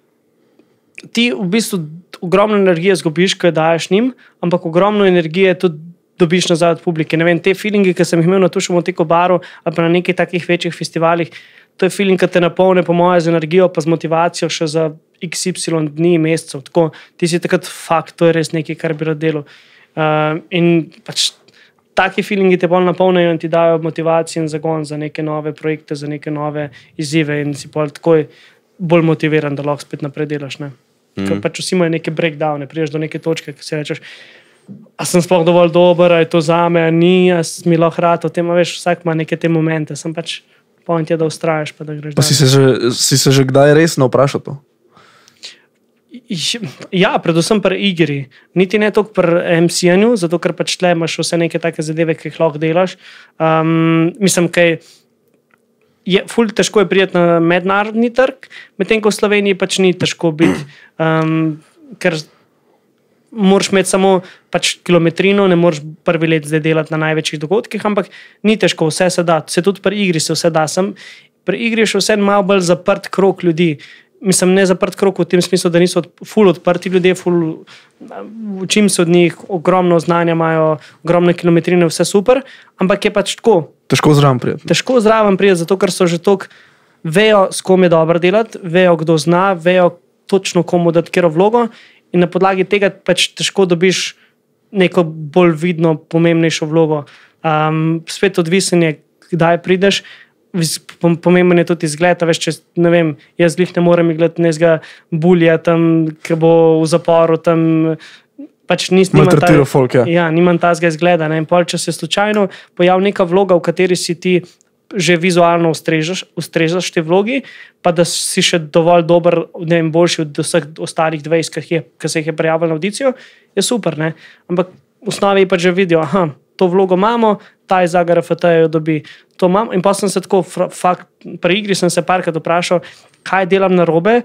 ti v bistvu ogromno energije zgubiš, ko jo daješ njim, ampak ogromno energije tudi dobiš nazaj od publike. Ne vem, te feelingi, ki sem jih imel na Tušem Teku baru ali pa na nekih takih večjih festivalih, to je feeling, ki te napolne po moje z energijo pa z motivacijo še za iks ipsilon dni, mesecev. Tako, ti si takrat fakt, to je res nekaj, kar bi rad delal. Uh, in pač taki feelingi te bolj napolnijo in ti dajo motivacijo in zagon za neke nove projekte, za neke nove izzive in si bolj takoj bolj motiviran, da lahko spet naprej delaš. Ne? Mm. Ker pač vsi imajo neke breakdowne, priješ do neke točke, ki si rečeš, a sem sploh dovolj dober, a je to zame, a ni, a mi lahko rad, o tem, veš, vsak ima neke te momente, sem pač point je, da ustrajaš, pa da greš. Pa si se, že, si se že kdaj resno vprašal to? Ja, predvsem pri igri. Niti ne toliko pri em si enju, zato ker pač tle imaš vse neke take zadeve, ki jih lahko delaš. Um, mislim, kaj je ful težko je prijeti na mednarodni trg, medtem ko v Sloveniji pač ni težko biti, um, ker moraš imeti samo pač kilometrino, ne moraš prvi let zdaj delati na največjih dogodkih, ampak ni težko, vse se da. Se tudi pri igri se vse da. Sem, pri igri je še vse malo bolj zaprt krog ljudi. Mislim, ne zaprt krog v tem smislu, da niso ful odprti ljudje, ful učim se od njih, ogromno znanja imajo, ogromne kilometrine, vse super, ampak je pač tako. Težko zraven prijeti. Težko zraven prijeti, zato ker so že toliko, vejo, s kom je dobro delati, vejo, kdo zna, vejo točno, komu dati kjero vlogo in na podlagi tega pač težko dobiš neko bolj vidno, pomembnejšo vlogo. Um, spet odvisen je, kdaj prideš, pomemben je tudi izgled, veš, če, ne vem, jaz glih ne morem gledati nezga bulja tam, ki bo v zaporu tam, pač nis, nimam, ta, folk, ja. Ja, nimam tazga izgleda. Ne? In pol, če se slučajno pojav neka vloga, v kateri si ti že vizualno ustrežaš, ustrežaš te vlogi, pa da si še dovolj dober, ne vem, boljši od vseh ostalih dvajset, ki, ki se jih je prijavil na audicijo, je super, ne? Ampak v osnovi pa že vidijo, aha, to vlogo imamo, ta iz A G R F T-jo dobi. To imam. In pa sem se tako, fakt, pri igri sem se parkrat vprašal, kaj delam narobe.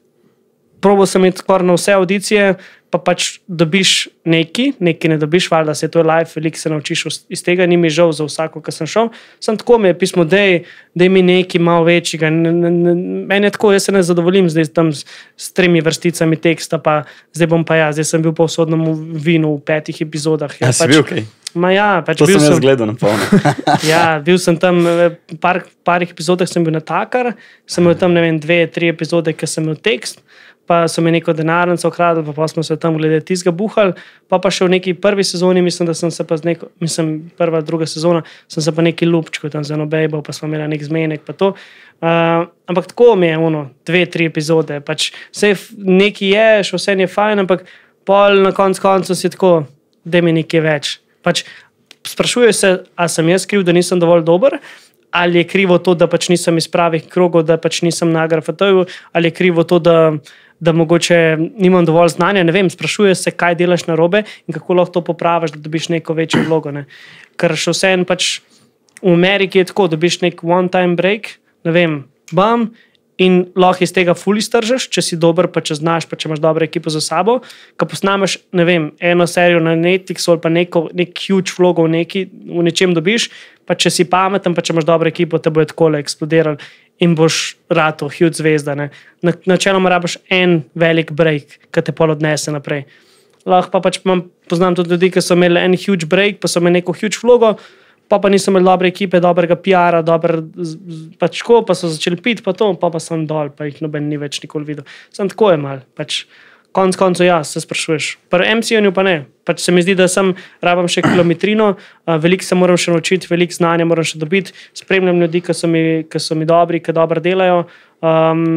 Probal sem iti skoraj na vse audicije, pa pač dobiš neki, neki ne dobiš, valjda se to je live, veliko se naučiš iz tega, ni mi žal za vsako, ki sem šel. Sem tako me je pismo, dej, dej mi neki malo večjega. Meni je tako, jaz se ne zadovoljim zdaj tam s, s tremi vrsticami teksta, pa zdaj bom pa ja, zdaj sem bil pa v sodnem vinu v petih epizodah. Ja, ja, si pač, bil kaj? Ma ja, pač to bil sem sem jaz gledal na polno. Ja, bil sem tam, par, parih epizodah sem bil natakar, sem imel tam, ne vem, dve, tri epizode, ki sem imel tekst, pa so mi neko denarnico ukradili, pa, pa smo se tam glede tizga buhali, pa pa še v neki prvi sezoni, mislim, da sem se pa z neko, mislim, prva, druga sezona, sem se pa neki lupčko tam za eno bejbo, pa smo imeli nek zmenek, pa to. Uh, ampak tako mi je, ono, dve, tri epizode, pač vse neki je, še vse je fajn, ampak pol na konc koncu si tako, da mi nekaj več. Pač sprašujejo se, a sem jaz kriv, da nisem dovolj dober, ali je krivo to, da pač nisem iz pravih krogov, da pač nisem na A G R F T-ju, ali je krivo to, da, da mogoče nimam dovolj znanja, ne vem, sprašujejo se, kaj delaš narobe in kako lahko to popraviš, da dobiš neko večjo vlogo. Ne? Ker še vseeno pač v Ameriki je tako, dobiš nek one-time break, ne vem, bam, in lahko iz tega ful iztržeš, če si dober, pa če znaš, pa če imaš dobro ekipo za sabo, ko posnameš, ne vem, eno serijo na Netflixu ali pa neko, nek huge vlogo v, neki, v nečem dobiš, pa če si pameten, pa če imaš dobro ekipo, te bojo takole eksplodirali in boš rato, huge zvezda. Ne? Na, načeloma rabiš en velik break, ki te pol odnese naprej. Lahko pa pač imam, poznam tudi ljudi, ki so imeli en huge break, pa so imeli neko huge vlogo, pa pa nisem imel dobre ekipe, dobrega P R-a, dober, pač ko, pa so začeli piti, pa to, pa pa sem dol, pa jih noben ni več nikoli videl. Sem tako je mal, pač konc koncu ja, se sprašuješ. Pri em si enju pa ne, pač se mi zdi, da sem, rabam še kilometrino, veliko se moram še naučiti, veliko znanja moram še dobiti, spremljam ljudi, ki so mi, ki so mi dobri, ki dobro delajo, um,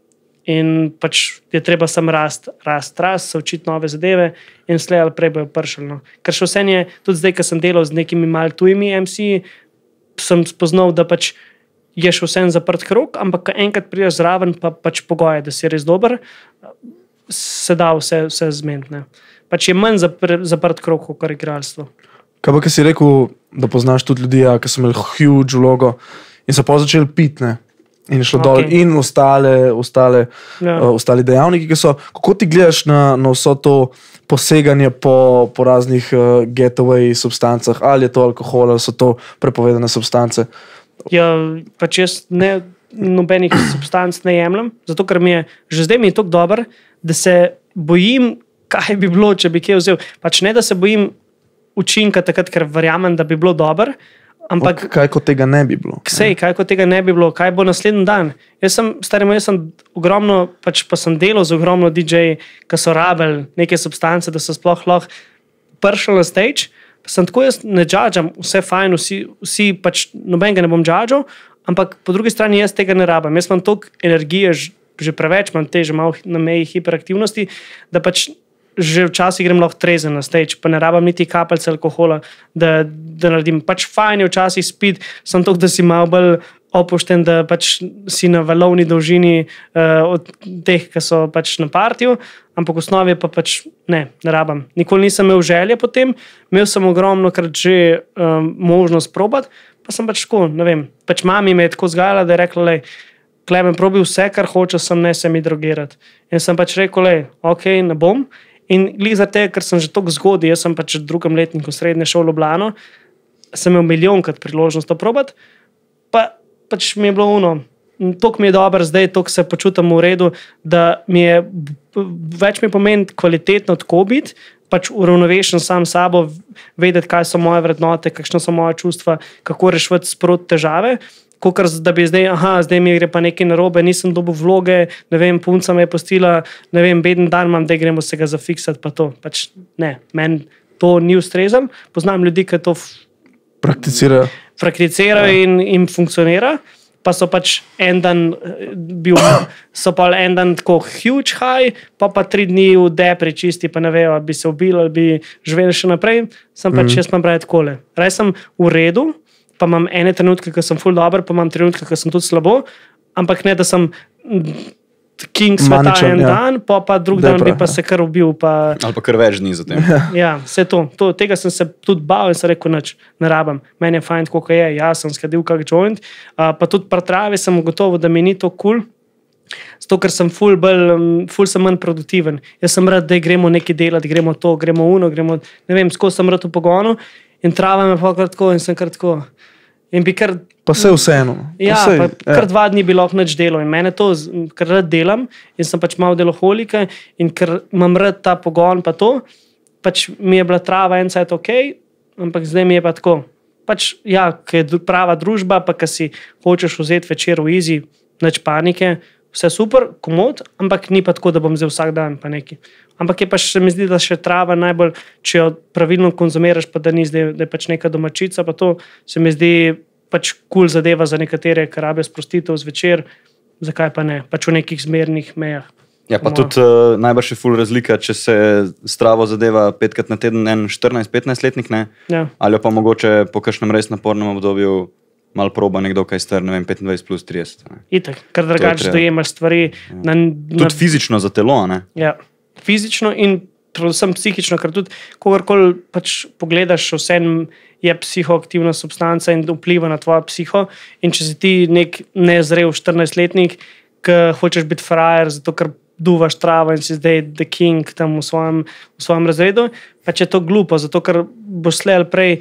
in pač je treba sam rast, rast, rast, se učiti nove zadeve in slej ali prej bojo pršali. No. Ker še vse je, tudi zdaj, ko sem delal z nekimi mal tujimi em si, sem spoznal, da pač je še vse zaprt krog, ampak enkrat prideš zraven, pa pač pogoje, da si res dober, se da vse, vse zmeniti. Pač je manj zapr, zaprt krog, kot igralstvo. Kaj pa, ki si rekel, da poznaš tudi ljudi, ki so imeli huge vlogo in so pa začeli piti, ne? In šlo okay. dol in ostale, ostale, ja. uh, ostali dejavniki, ki so. Kako ti gledaš na, na vso to poseganje po, po raznih uh, getaway substancah, ali je to alkohol, ali so to prepovedane substance? Ja, pač jaz ne, nobenih substanc ne jemljem, zato ker mi je, že zdaj mi je toliko dober, da se bojim, kaj bi bilo, če bi kje vzel. Pač ne, da se bojim učinka takrat, ker verjamem, da bi bilo dober, ampak kaj kot tega ne bi bilo? Sej, kaj kot tega ne bi bilo, kaj bo naslednji dan. Jaz sem, starimo, jaz sem ogromno, pač pa sem delal z ogromno D J-ji, ki so rabili neke substance, da so sploh lahko prišli na stage, sem tako jaz ne džadžam, vse fajn, vsi, vsi pač nobenega ne bom džadžal, ampak po drugi strani jaz tega ne rabam. Jaz imam toliko energije, že preveč imam te, že malo na meji hiperaktivnosti, da pač že včasih grem lahko trezen na stage, pa ne rabam niti kapelce alkohola, da, da naredim. Pač fajn je včasih spiti, sem toliko, da si malo bolj opušten, da pač si na valovni dolžini uh, od teh, ki so pač na partiju, ampak v osnovi pa pač ne, ne rabam. Nikoli nisem imel želje potem, imel sem ogromno krat že um, možnost probati, pa sem pač tako, ne vem, pač mami me je tako zgajala, da je rekla, lej, Klemen, probi vse, kar hoče, sem ne se mi drogirati. In sem pač rekel, lej, ok, ne bom. In glih za te, ker sem že toliko zgodil, jaz sem pač v drugem letniku srednje šole v Ljubljano, sem imel milijonkrat priložnost to probati, pa pač mi je bilo ono, toliko mi je dobro zdaj, toliko se počutim v redu, da mi je, več mi pomeni kvalitetno tako biti, pač uravnovešen sam sabo, vedeti, kaj so moje vrednote, kakšne so moje čustva, kako rešiti sproti težave, kakor da bi zdaj, aha, zdaj mi gre pa nekaj narobe, nisem dobil vloge, ne vem, punca me je postila, ne vem, beden dan imam, da gremo se ga zafiksati, pa to, pač ne, meni to ni ustrezam, poznam ljudi, ki to Prakticirajo. Prakticirajo ja. in, in funkcionira, pa so pač en dan bil, so pa en dan tako huge high, pa pa tri dni v depri čisti, pa ne vejo, bi se ubili, ali bi živeli še naprej, sem pač mm. jaz imam brati takole. Raj sem v redu, pa imam ene trenutke, ki sem ful dober, pa imam trenutke, ki sem tudi slabo, ampak ne, da sem king sveta Maničan, en ja. dan, pa, pa drug Depra, dan bi pa ja. se kar ubil. Pa... Ali pa kar več dni zatem. Ja, vse to, to. Tega sem se tudi bal in sem rekel, nič ne rabam. Meni je fajn, koliko je, jaz sem skadil kak joint, uh, pa tudi pri travi sem ugotovil, da mi ni to kul, cool, zato ker sem ful, bolj, ful sem manj produktiven. Jaz sem rad, da gremo nekaj delati, gremo to, gremo uno, gremo, ne vem, skozi sem rad v pogonu in trava me pa kar tako in sem kar tako. In bi kar... Pa vse vseeno. Ja, vse, pa ja. kar dva dni bi lahko nič delal. In mene to, ker rad delam in sem pač malo deloholika in ker imam rad ta pogon pa to, pač mi je bila trava en cajt ok, ampak zdaj mi je pa tako. Pač ja, ker je prava družba, pa ker si hočeš vzeti večer v easy, nič panike, vse super, komod, ampak ni pa tako, da bom zdaj vsak dan pa neki. Ampak je pa še, mi zdi, da še trava najbolj, če jo pravilno konzumiraš, pa da ni zdaj, da je pač neka domačica, pa to se mi zdi pač cool zadeva za nekatere, ki rabijo sprostitev zvečer, zakaj pa ne, pač v nekih zmernih mejah. Ja, pa tudi uh, najbrž je ful razlika, če se stravo zadeva petkrat na teden en štirinajst petnajst letnik, ne? Ja. Ali pa mogoče po kakšnem res napornem obdobju malo proba nekdo, kaj star, ne vem, petindvajset plus trideset. Ne? Itak, ker drugače dojemaš stvari. Ja. Na, na... Tudi fizično za telo, ne? Ja, fizično in predvsem psihično, ker tudi kogarkoli pač pogledaš, vsem je psihoaktivna substanca in vpliva na tvojo psiho in če si ti nek nezrel štirinajstletnik, ki hočeš biti frajer, zato ker duvaš travo in si zdaj the king tam v svojem, v svojem razredu, pač je to glupo, zato ker boš slej ali prej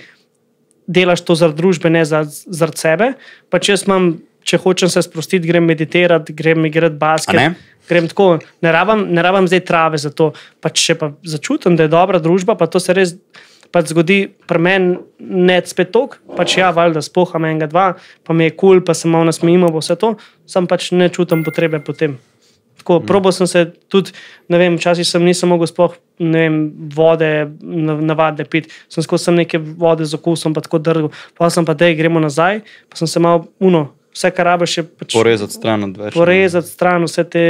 delaš to zaradi družbe, ne zaradi sebe. Pač jaz imam, če hočem se sprostiti, grem meditirati, grem igrati basket, grem tako, ne rabam, ne rabam zdaj trave za to, pač če pa začutim, da je dobra družba, pa to se res pač zgodi pri meni ne spet tok, pač ja, valjda spoham enega, dva, pa mi je kul, cool, pa se malo nasmejimo, bo vse to, sam pač ne čutim potrebe potem. Tako, mm. probal sem se tudi, ne vem, včasih sem nisem mogel sploh, ne vem, vode navadne piti, sem skozi sem neke vode z okusom, pa tako drgal, pa sem pa dej, gremo nazaj, pa sem se malo, uno, vse, kar rabiš je pač... Porezati stran od več. Porezati stran vse te,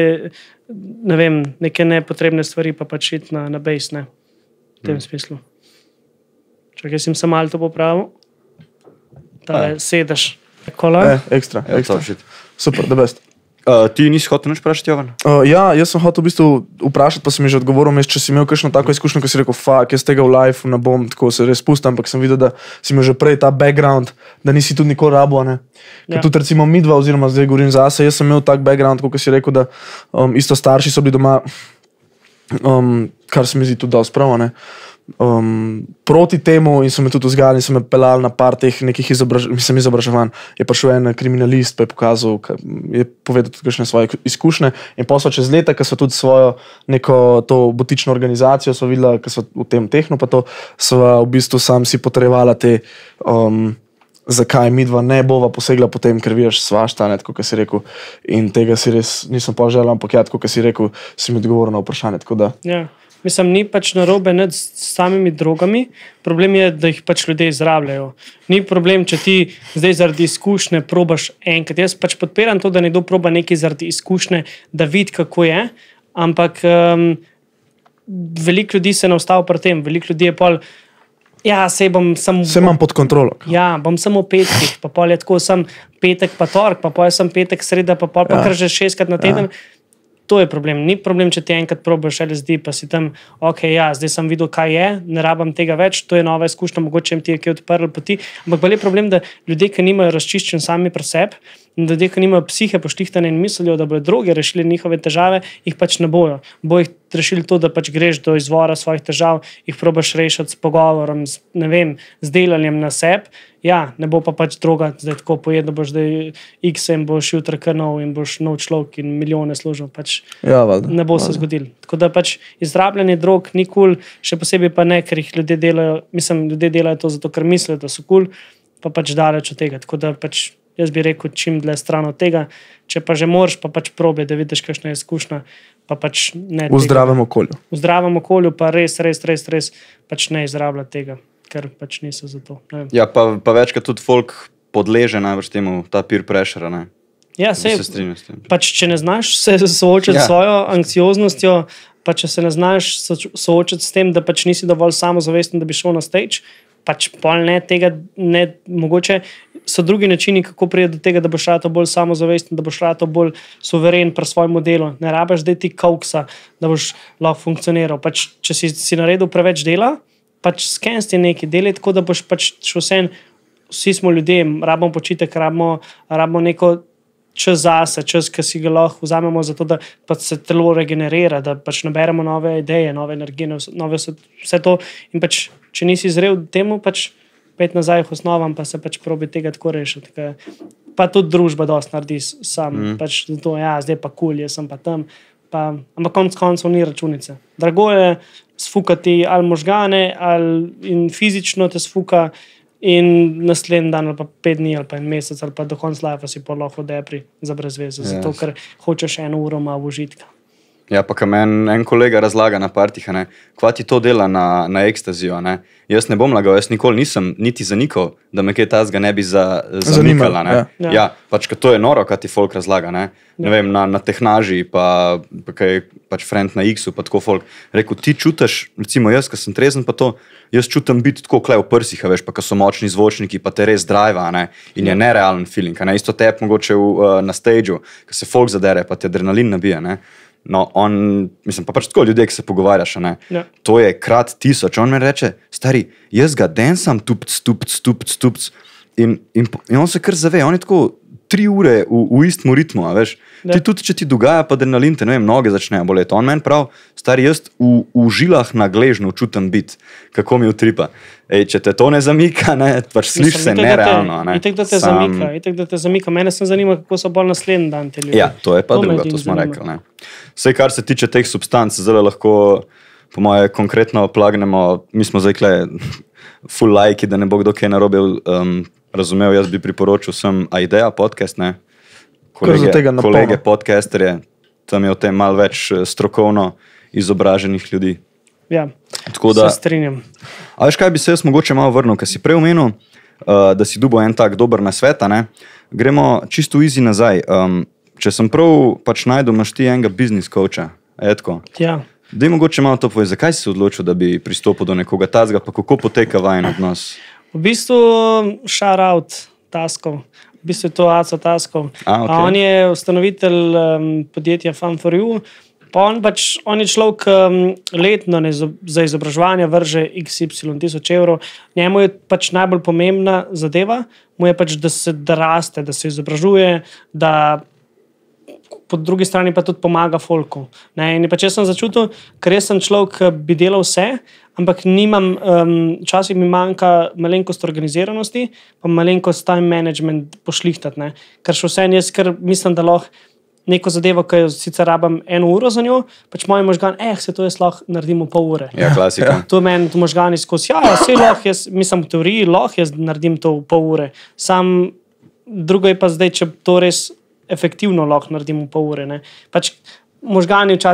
ne vem, neke nepotrebne stvari, pa pač iti na, na base, ne, v tem mm. smislu. Čakaj, sem se malo to popravil. Tale, sedaš. Kola. E, ekstra, ja, ekstra. Super, the best. Uh, ti nisi hotel nič vprašati, Jovan? Uh, ja, jaz sem hotel v bistvu vprašati, pa sem mi že odgovoril, če si imel kakšno tako izkušnjo, ko si rekel, fuck, jaz tega v life ne bom tako se res pustil, ampak sem videl, da si imel že prej ta background, da nisi tudi nikoli rabo, ne. Ker ja. Tudi recimo midva, oziroma zdaj govorim zase, jaz sem imel tak background, kot si rekel, da um, isto starši so bili doma, um, kar se mi zdi tudi dal spravo, ne. Um, proti temu in so me tudi vzgajali in so me pelali na par teh nekih izobraž, mislim, izobraževanj. Je prišel en kriminalist, pa je pokazal, je povedal tudi kakšne svoje izkušnje in posla čez leta, ko so tudi svojo neko to botično organizacijo so videla, ko so v tem tehnu, pa to so v bistvu sam si potrejevala te um, zakaj midva ne bova posegla potem, ker veš svašta, ne, tako, kot si rekel, in tega si res nisem pa želel, ampak ja, tako, kot si rekel, si mi odgovoril na vprašanje, tako da ja. Mislim, ni pač narobe nad s samimi drogami, problem je, da jih pač ljudje izrabljajo. Ni problem, če ti zdaj zaradi izkušnje probaš enkrat. Jaz pač podpiram to, da nekdo proba nekaj zaradi izkušnje, da vidi, kako je, ampak um, veliko ljudi se ne ustavi pri tem, veliko ljudi je pol, ja, sej bom samo... Vse imam pod kontrolo. Ja, bom samo petkih, pa pol je tako sem petek pa tork, pa pol je sem petek sreda, pa pol pa Ja. kar že šestkrat na teden. To je problem. Ni problem, če ti enkrat probaš L S D, pa si tam, ok, ja, zdaj sem videl, kaj je, ne rabam tega več, to je nova izkušnja, mogoče jim ti je kaj odprl poti. Ampak bolj je problem, da ljudje, ki nimajo razčiščen sami pri sebi, ljudje, ki nimajo psihe poštihtane in mislijo, da bodo droge rešili njihove težave, jih pač ne bojo. Bo jih rešili to, da pač greš do izvora svojih težav, jih probaš rešiti s pogovorom, z, ne vem, z delanjem na sebi. Ja, ne bo pa pač droga, zdaj tako pojedno boš zdaj X in boš jutri krnov in boš nov človek in milijone služil. Pač Ja, valjda. ne bo se zgodilo. Tako da pač izrabljanje drog ni kul, cool, še posebej pa ne, ker jih ljudje delajo, mislim, ljudje delajo to zato, ker mislijo, da so kul, cool, pa pač daleč od tega. Tako da pač jaz bi rekel, čim dlje stran od tega, če pa že moraš, pa pač probi, da vidiš, kakšna je izkušnja, pa pač ne. V zdravem okolju. V zdravem okolju pa res, res, res, res pač ne izrablja tega, ker pač niso za to. Ne vem. Ja, pa, pa večkrat tudi folk podleže najbrž temu, ta peer pressure, ne? Ja, Bi sej, se strinjal s tem. pač če ne znaš se soočiti Ja. s svojo anksioznostjo, pa če se ne znaš so- soočiti s tem, da pač nisi dovolj samozavesten, da bi šel na stage, pač pol ne tega, ne, mogoče so drugi načini, kako priti do tega, da boš rato bolj samozavesten, da boš rato bolj suveren pri svojem delu. Ne rabiš zdaj ti koksa, da boš lahko funkcioniral. Pač, če si, si naredil preveč dela, pač skensti nekaj, delaj tako, da boš pač še vse, vsi smo ljudje, rabimo počitek, rabimo, rabimo neko čas zase, čas, ki si ga lahko vzamemo za to, da pač se telo regenerira, da pač naberemo nove ideje, nove energije, nove vse, vse to. In pač, če nisi zrel temu, pač pet nazaj v osnovam, pa se pač probi tega tako rešiti. Ker pa tudi družba dosti naredi sam. Mm. Pač zato, ja, zdaj pa kul, cool, jaz sem pa tam. Pa, ampak konc koncev ni računice. Drago je sfukati ali možgane, ali in fizično te sfuka, in naslednji dan, ali pa pet dni, ali pa en mesec, ali pa do konca lajfa si pa lahko depri za brez veze, yes. Zato ker hočeš eno uro malo užitka. Ja, pa kam en, en kolega razlaga na partih, ne, kva ti to dela na, na ekstazijo, ne. Jaz ne bom lagal, jaz nikoli nisem niti zanikal, da me kaj tazga ne bi za, zamikala, ne. Ja. Ja. Ja, pač, ka to je noro, kaj ti folk razlaga, ne. Ne Ja. vem, na, na tehnaži, pa, pa kaj pač friend na X-u, pa tako folk. Rekel, ti čutiš, recimo jaz, ko sem trezen, pa to, jaz čutim biti tako klej v prsih, a veš, pa ko so močni zvočniki, pa te res driva, ne, in je nerealen feeling, a ne, isto tep mogoče v, uh, na stageu, ko se folk zadere, pa te adrenalin nabije, ne. No, on, mislim, pa pač tako ljudje, ki se pogovarjaš, ne, Ja. to je krat tisoč, on mi reče, stari, jaz ga densam, tupc, tupc, tupc, tupc, in, in, in on se kar zave, on je tako tri ure v, v istem ritmu, a veš, Ja. ti tudi, če ti dogaja, pa adrenalin te, ne vem, noge začnejo boleti, on meni prav, stari, jaz v, v žilah na gležnju čutim bit, kako mi utripa. Ej, če te to ne zamika, ne, pač sliš se nerealno, ne. Itek, da te Sam- zamika, itek, da te zamika. Mene sem zanima, kako so bolj naslednji dan ti ljudje. Ja, to je pa To me drugo, edino to smo zanima. rekli. Ne. Vse, kar se tiče teh substanc, zelo lahko, po moje, konkretno plagnemo. Mi smo zdaj kle full lajki, da ne bo kdo kaj narobe um, razumel. Jaz bi priporočil sem Aideja podcast, ne. Kar za tega na kolege polno. podcasterje, tam je o tem malo več eh, strokovno izobraženih ljudi. Ja, Tako da, se strinjam. a veš kaj bi se jaz mogoče malo vrnil, ker si prej omenil, uh, da si dubo en tak dober nasvet, a ne. Gremo čisto easy nazaj. Um, če sem prav pač najdel, imaš ti enega business coacha, etko. Ja. Daj mogoče malo to povej, zakaj si se odločil, da bi pristopil do nekoga tazga, pa kako poteka vajen odnos? V bistvu shout out Taskov. V bistvu je to Aco Taskov. A, okej. A on je ustanovitelj um, podjetja Fun for You. Pa on, pač, on je človek um, letno ne, za za izobraževanje vrže x y tisoč evrov. Njemu je pač najbolj pomembna zadeva, mu je pač, da se da raste, da se izobražuje, da po drugi strani pa tudi pomaga folku. Ne, in pač jaz sem začutil, ker jaz sem človek, ki bi delal vse, ampak nimam, um, včasih mi manjka malenkost organiziranosti, pa malenkost time management pošlihtati. Ne. Ker še vse jaz, ker mislim, da lahko neko zadevo, ki jo sicer rabim eno uro za njo, pač moj možgan, eh, se to jaz lahko naredim v pol ure. Ja, klasika. To je meni možgani skozi. Ja, ja, vse lahko, jaz mislim v teoriji, lahko jaz naredim to v pol ure. Sam drugo je pa zdaj, če to res efektivno lahko naredim v pol ure. Ne. Pač možgani včasih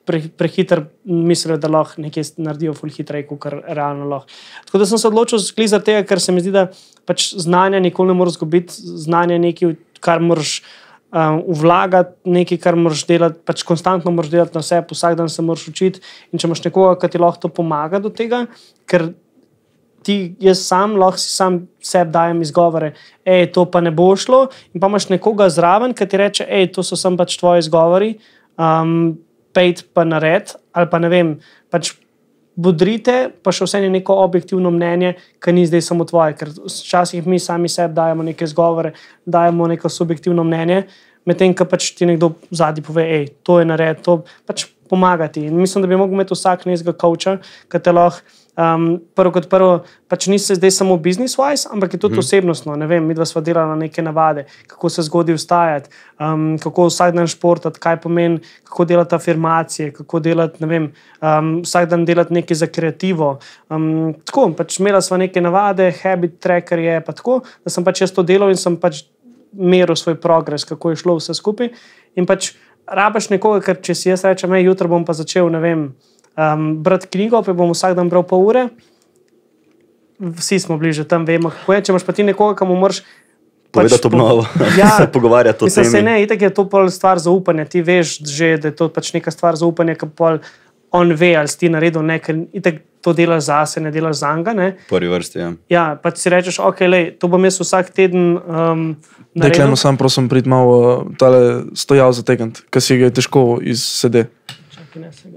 pre, prehiter mislijo, da lahko nekaj naredijo ful hitreje, kot realno lahko. Tako da sem se odločil zaradi tega, ker se mi zdi, da pač znanja nikoli ne moreš izgubiti, znanje je nekaj, kar moraš um, vlagati, nekaj, kar moraš delati, pač konstantno moraš delati na vse, vsak dan se moraš učiti in če imaš nekoga, ki ti lahko to pomaga do tega, ker ti, jaz sam lahko si sam sebi dajem izgovore, ej, to pa ne bo šlo, in pa imaš nekoga zraven, ki ti reče, ej, to so sem pač tvoji izgovori, um, pejt pa nared, ali pa ne vem, pač bodrite, pa še vse je neko objektivno mnenje, ki ni zdaj samo tvoje, ker včasih mi sami sebi dajemo neke izgovore, dajemo neko subjektivno mnenje, medtem, ko pač ti nekdo zadnji pove, ej, to je nared, to pač pomagati. In mislim, da bi mogel imeti vsak nekega coacha, ki te lahko Um, prvo kot prvo, pač nisi zdaj samo business-wise, ampak je tudi mm. osebnostno. Ne vem, midva sva delala neke navade, kako se zgodi vstajati, um, kako vsak dan športati, kaj pomeni, kako delati afirmacije, kako delati, ne vem, um, vsak dan delati nekaj za kreativo. Um, tako, pač imela sva neke navade, habit tracker je pa tako, da sem pač jaz to delal in sem pač meril svoj progres, kako je šlo vse skupaj. In pač rabaš nekoga, ker če si jaz rečem, ej, jutro bom pa začel, ne vem, Um, brati knjigo, pa bom vsak dan bral pol ure. Vsi smo bliže tam, vemo, kako je. Če imaš pa ti nekoga, ki mu moraš povedati pač obnovo, ja, se pogovarjati o tem. Se ne, itak je to pol stvar zaupanja. Ti veš že, da je to pač neka stvar zaupanja, ki pol on ve, ali si ti naredil nekaj, itak to delaš zase, ne delaš zanga. Ne? Prvi vrsti, ja. Ja, pa si rečeš, ok, lej, to bom jaz vsak teden um, naredil. Dekleno sam prosim prid malo uh, tale stojal zatekant, ker si ga je težko izsede. Čakaj, ne se ga.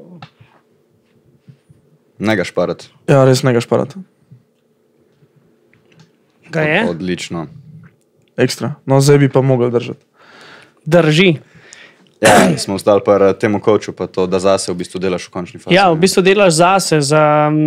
Nega šparati. Ja, res nega šparati. Ga je? Odlično. Ekstra. No, zdaj bi pa mogel držati. Drži. Ja, smo ostali pa temu coachu, pa to, da zase v bistvu delaš v končni fazi. Ja, v bistvu delaš zase. Za,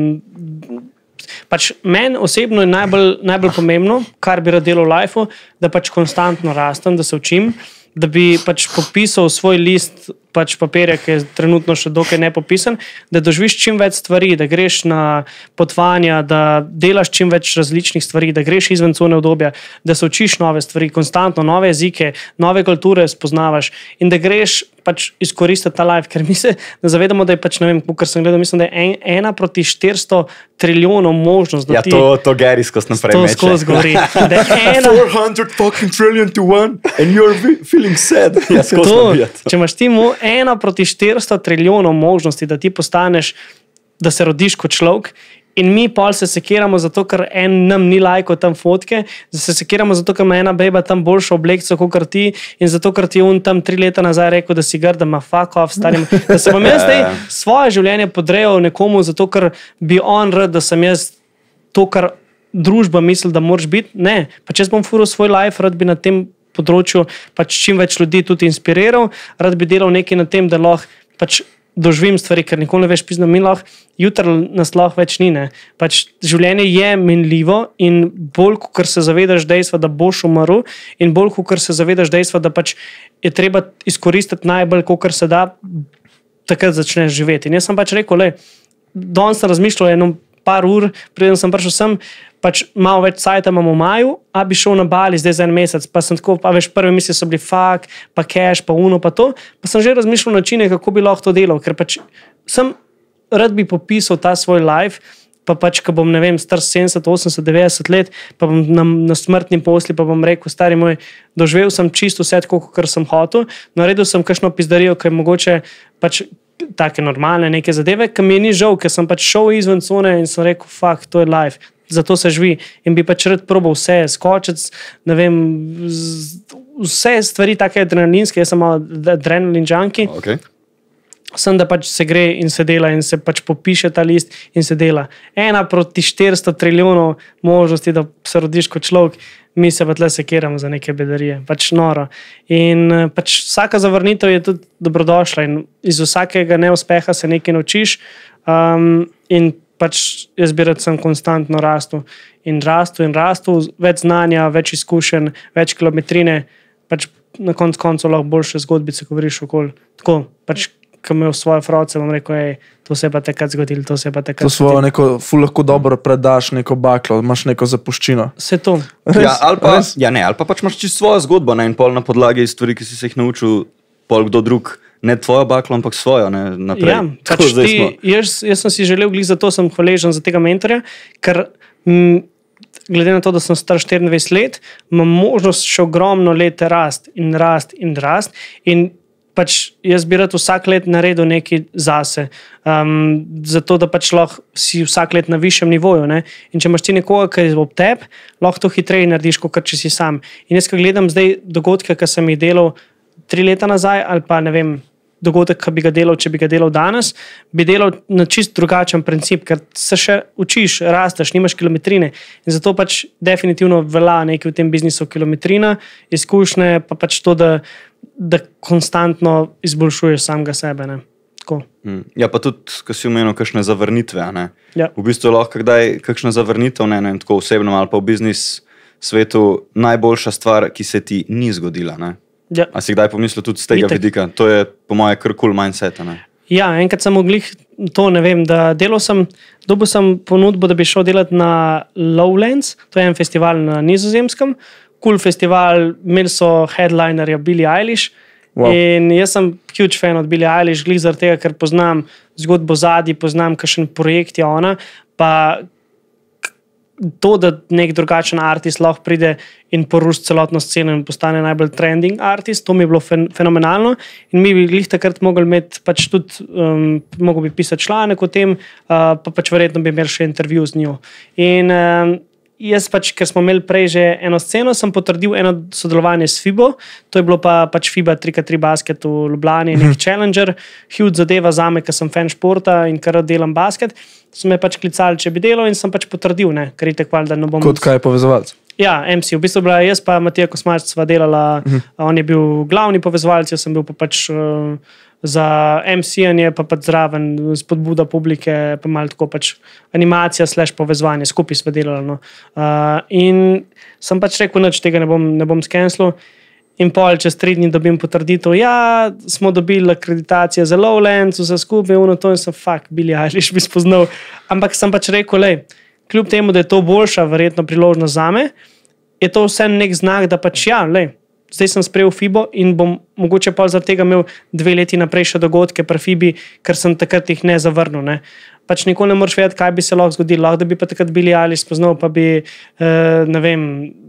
pač meni osebno je najbolj, najbolj pomembno, kar bi rad delal v lifeu, da pač konstantno rastem, da se učim, da bi pač popisal svoj list pač papirja, ki je trenutno še dokaj nepopisan, da doživiš čim več stvari, da greš na potovanja, da delaš čim več različnih stvari, da greš izven cone obdobja, da se učiš nove stvari, konstantno, nove jezike, nove kulture spoznavaš in da greš pač izkoristiti ta life, ker mi se ne zavedamo, da je pač, ne vem, kar sem gledal, mislim, da je en, ena proti štiristo trilijonov možnost, da ja, ti... Ja, to, to Gary skozi naprej meče. To skozi govori. Da je ena... four hundred fucking trillion to one and you're feeling sad. Ja, skozi nabijati. Če imaš ti mo ena proti štiristo trilijonov možnosti, da ti postaneš, da se rodiš kot človek, in mi pol se sekiramo zato, ker en nam ni lajko tam fotke, da se sekiramo zato, ker ima ena beba tam boljšo oblekco kot ti in zato, ker ti je on tam tri leta nazaj rekel, da si grda, ma fuck off, starim. Da se bom jaz zdaj svoje življenje podrejal nekomu zato, ker bi on rad, da sem jaz to, kar družba misli, da moraš biti. Ne, pač jaz bom furil svoj life, rad bi na tem področju pač čim več ljudi tudi inspiriral, rad bi delal nekaj na tem, da lahko pač doživim stvari, ker nikoli ne veš pizno mi lahko, jutri nas lahko več ni. Ne. Pač življenje je minljivo in bolj, kot se zavedaš dejstva, da boš umrl in bolj, kot se zavedaš dejstva, da pač je treba izkoristiti najbolj, kot se da, takrat začneš živeti. In jaz sem pač rekel, le, danes sem razmišljal eno par ur, preden sem prišel sem, pač malo več sajta imam v maju, a bi šel na Bali zdaj za en mesec, pa sem tako, pa veš, prve misli so bili fuck, pa cash, pa uno, pa to, pa sem že razmišljal načine, kako bi lahko to delal, ker pač sem rad bi popisal ta svoj life, pa pač, ko bom, ne vem, star sedemdeset, osemdeset, devetdeset let, pa bom na, na smrtni posli, pa bom rekel, stari moj, doživel sem čisto vse tako, kar sem hotel, naredil sem kakšno pizdarijo, ki je mogoče pač take normalne neke zadeve, ki mi je ni žal, ker sem pač šel izven cone in sem rekel, fuck, to je life. Zato se živi in bi pač rad probal vse, skočiti, ne vem, vse stvari take adrenalinske, jaz sem malo adrenalin junkie. Okay. Sem, da pač se gre in se dela in se pač popiše ta list in se dela. Ena proti štiristo trilijonov možnosti, da se rodiš kot človek, mi se pa tle sekiramo za neke bedarije. Pač noro. In pač vsaka zavrnitev je tudi dobrodošla in iz vsakega neuspeha se nekaj naučiš um, in pač jaz bi rad sem konstantno rastu in rastu in rastu, več znanja, več izkušenj, več kilometrine, pač na konc koncu lahko boljše zgodbice, ko vriš okoli. Tako, pač, ko me v svoje froce, bom rekel, ej, to se je pa takrat zgodilo, to se je pa takrat zgodilo. To svojo neko, ful lahko dobro predaš neko baklo, imaš neko zapuščino. Se to. Ja, ali pa, ja, ne, ali pa pač imaš čisto svojo zgodbo, ne, in pol na podlagi stvari, ki si se jih naučil, pol kdo drug ne tvojo baklo, ampak svojo, ne naprej. Ja, pač ti, jaz, jaz sem si želel, glih zato sem hvaležen za tega mentorja, ker m, glede na to, da sem star štiriindvajset let, imam možnost še ogromno let rast in rast in rast in pač jaz bi rad vsak let naredil nekaj zase, um, zato da pač lahko si vsak let na višjem nivoju. Ne? In če imaš ti nekoga, ki je ob tebi, lahko to hitreje narediš, kot če si sam. In jaz, ko gledam zdaj dogodke, ki sem jih delal tri leta nazaj, ali pa ne vem, dogodek, ki bi ga delal, če bi ga delal danes, bi delal na čist drugačen princip, ker se še učiš, rasteš, nimaš kilometrine. In zato pač definitivno velja nekaj v tem biznisu kilometrina, izkušnje, pa pač to, da da konstantno izboljšuješ samega sebe. Ne? Tako. Ja, pa tudi, ko si omenil kakšne zavrnitve, ne? Ja. V bistvu lahko kdaj kakšna zavrnitev, ne, ne, tako osebno ali pa v biznis svetu najboljša stvar, ki se ti ni zgodila. Ne? Ja. A si kdaj pomislil tudi z tega Itak. vidika? To je po moje kar cool mindset. Ne? Ja, enkrat sem oglih to, ne vem, da delal sem, dobil sem ponudbo, da bi šel delati na Lowlands, to je en festival na Nizozemskem, cool festival, imeli so headlinerja Billie Eilish wow. In jaz sem huge fan od Billie Eilish, glih zaradi tega, ker poznam zgodbo zadnji, poznam kakšen projekt je ona, pa to, da nek drugačen artist lahko pride in poruši celotno sceno in postane najbolj trending artist, to mi je bilo fen fenomenalno in mi bi glih takrat mogli imeti pač tudi, um, mogel bi pisati članek o tem, uh, pa pač verjetno bi imeli še intervju z njo. In um, jaz pač, ker smo imeli prej že eno sceno, sem potrdil eno sodelovanje s Fibo, to je bilo pa pač Fiba tri na tri basket v Ljubljani, nek challenger, huge zadeva zame, ker sem fan športa in ker delam basket, so me pač klicali, če bi delal in sem pač potrdil, ne, ker itak valjda ne bom... Kot kaj povezovalc? Ja, M C, v bistvu bila jaz pa Matija Kosmač sva delala, uh-huh. On je bil glavni povezovalc, jaz sem bil pa pač uh, za M C-anje, pa pač zraven spodbuda publike, pa malo tako pač animacija slash povezovanje, skupaj sva delala. No. Uh, in sem pač rekel, nič tega ne bom, ne bom skenslil. In pol čez tri dni dobim potrditev, ja, smo dobili akreditacijo za Lowlands, vse skupaj, uno to in sem fuck, Billie Eilish bi spoznal. Ampak sem pač rekel, lej, kljub temu, da je to boljša verjetno priložnost zame, je to vse nek znak, da pač ja, lej, zdaj sem sprejel Fibo in bom mogoče pa zaradi tega imel dve leti naprej še dogodke pri Fibi, ker sem takrat jih ne zavrnil. Ne. Pač nikoli ne moreš vedeti, kaj bi se lahko zgodilo. Lahko da bi pa takrat Billie Eilish spoznal, pa bi, eh, ne vem,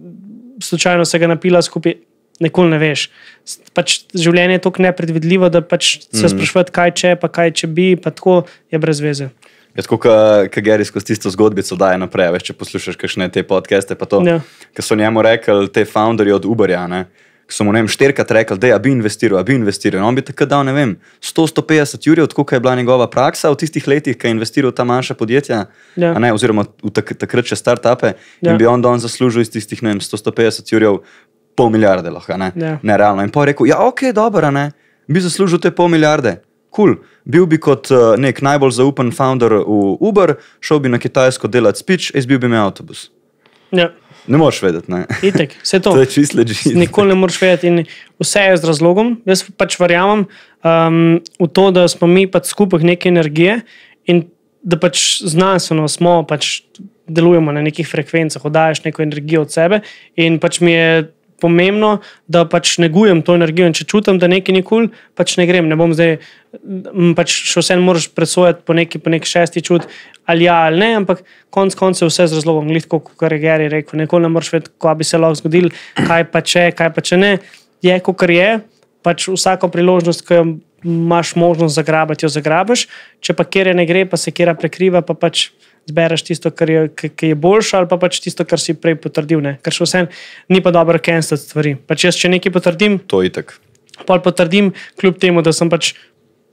slučajno se ga napila skupaj. Nikoli ne veš. Pač življenje je tako nepredvidljivo, da pač se mm. sprašuješ, kaj če, pa kaj če bi, pa tako je brez veze. Je tako, kot Gary skozi tisto zgodbico daje naprej, veš, če poslušaš kakšne te podcaste, pa to, ja. Ker so njemu rekli te founderji od Uberja, ne, ki so mu, ne vem, štirikrat rekli, da bi investiral, a bi investiral. On bi takrat dal, ne vem, sto do sto petdeset jurjev, tako je bila njegova praksa v tistih letih, ko je investiral ta manjša podjetja, ja. A ne, oziroma v tak, takrat še start-upe, ja. In bi on dan zaslužil iz tistih, ne vem, sto do sto petdeset jurjev pol milijarde lahko, ne, ja. Nerealno. In pa je rekel, ja, ok, dobro, ne, bi zaslužil te pol milijarde. Cool. Bil bi kot uh, nek najbolj zaupen founder v Uber, šel bi na Kitajsko delati speech, izbil bi me avtobus. Ja. Ne moreš vedeti, ne. Itek, vse to. To je čist legit. Nikoli ne moreš vedeti in vse je z razlogom. Jaz pač verjamem um, v to, da smo mi pač skupaj neke energije in da pač znanstveno smo, pač delujemo na nekih frekvencah, oddajaš neko energijo od sebe in pač mi je pomembno, da pač negujem to energijo in če čutim, da nekaj ni kul, pač ne grem, ne bom zdaj, pač še vse moraš presojati po neki, po neki šesti čut, ali ja, ali ne, ampak konc koncev vse z razlogom, glitko, kot je Gary rekel, nikoli ne moraš vedeti, kaj bi se lahko zgodil, kaj pa če, kaj pa če ne, je, kot je, pač vsako priložnost, ko jo imaš možnost zagrabati, jo zagrabiš, če pa kjer je ne gre, pa se kjera prekriva, pa pač zbereš tisto, kar je, ki je boljše, ali pa pač tisto, kar si prej potrdil. Ne? Ker še vsem ni pa dobro cancelati stvari. Pač jaz, če nekaj potrdim, to itak. Pol potrdim, kljub temu, da sem pač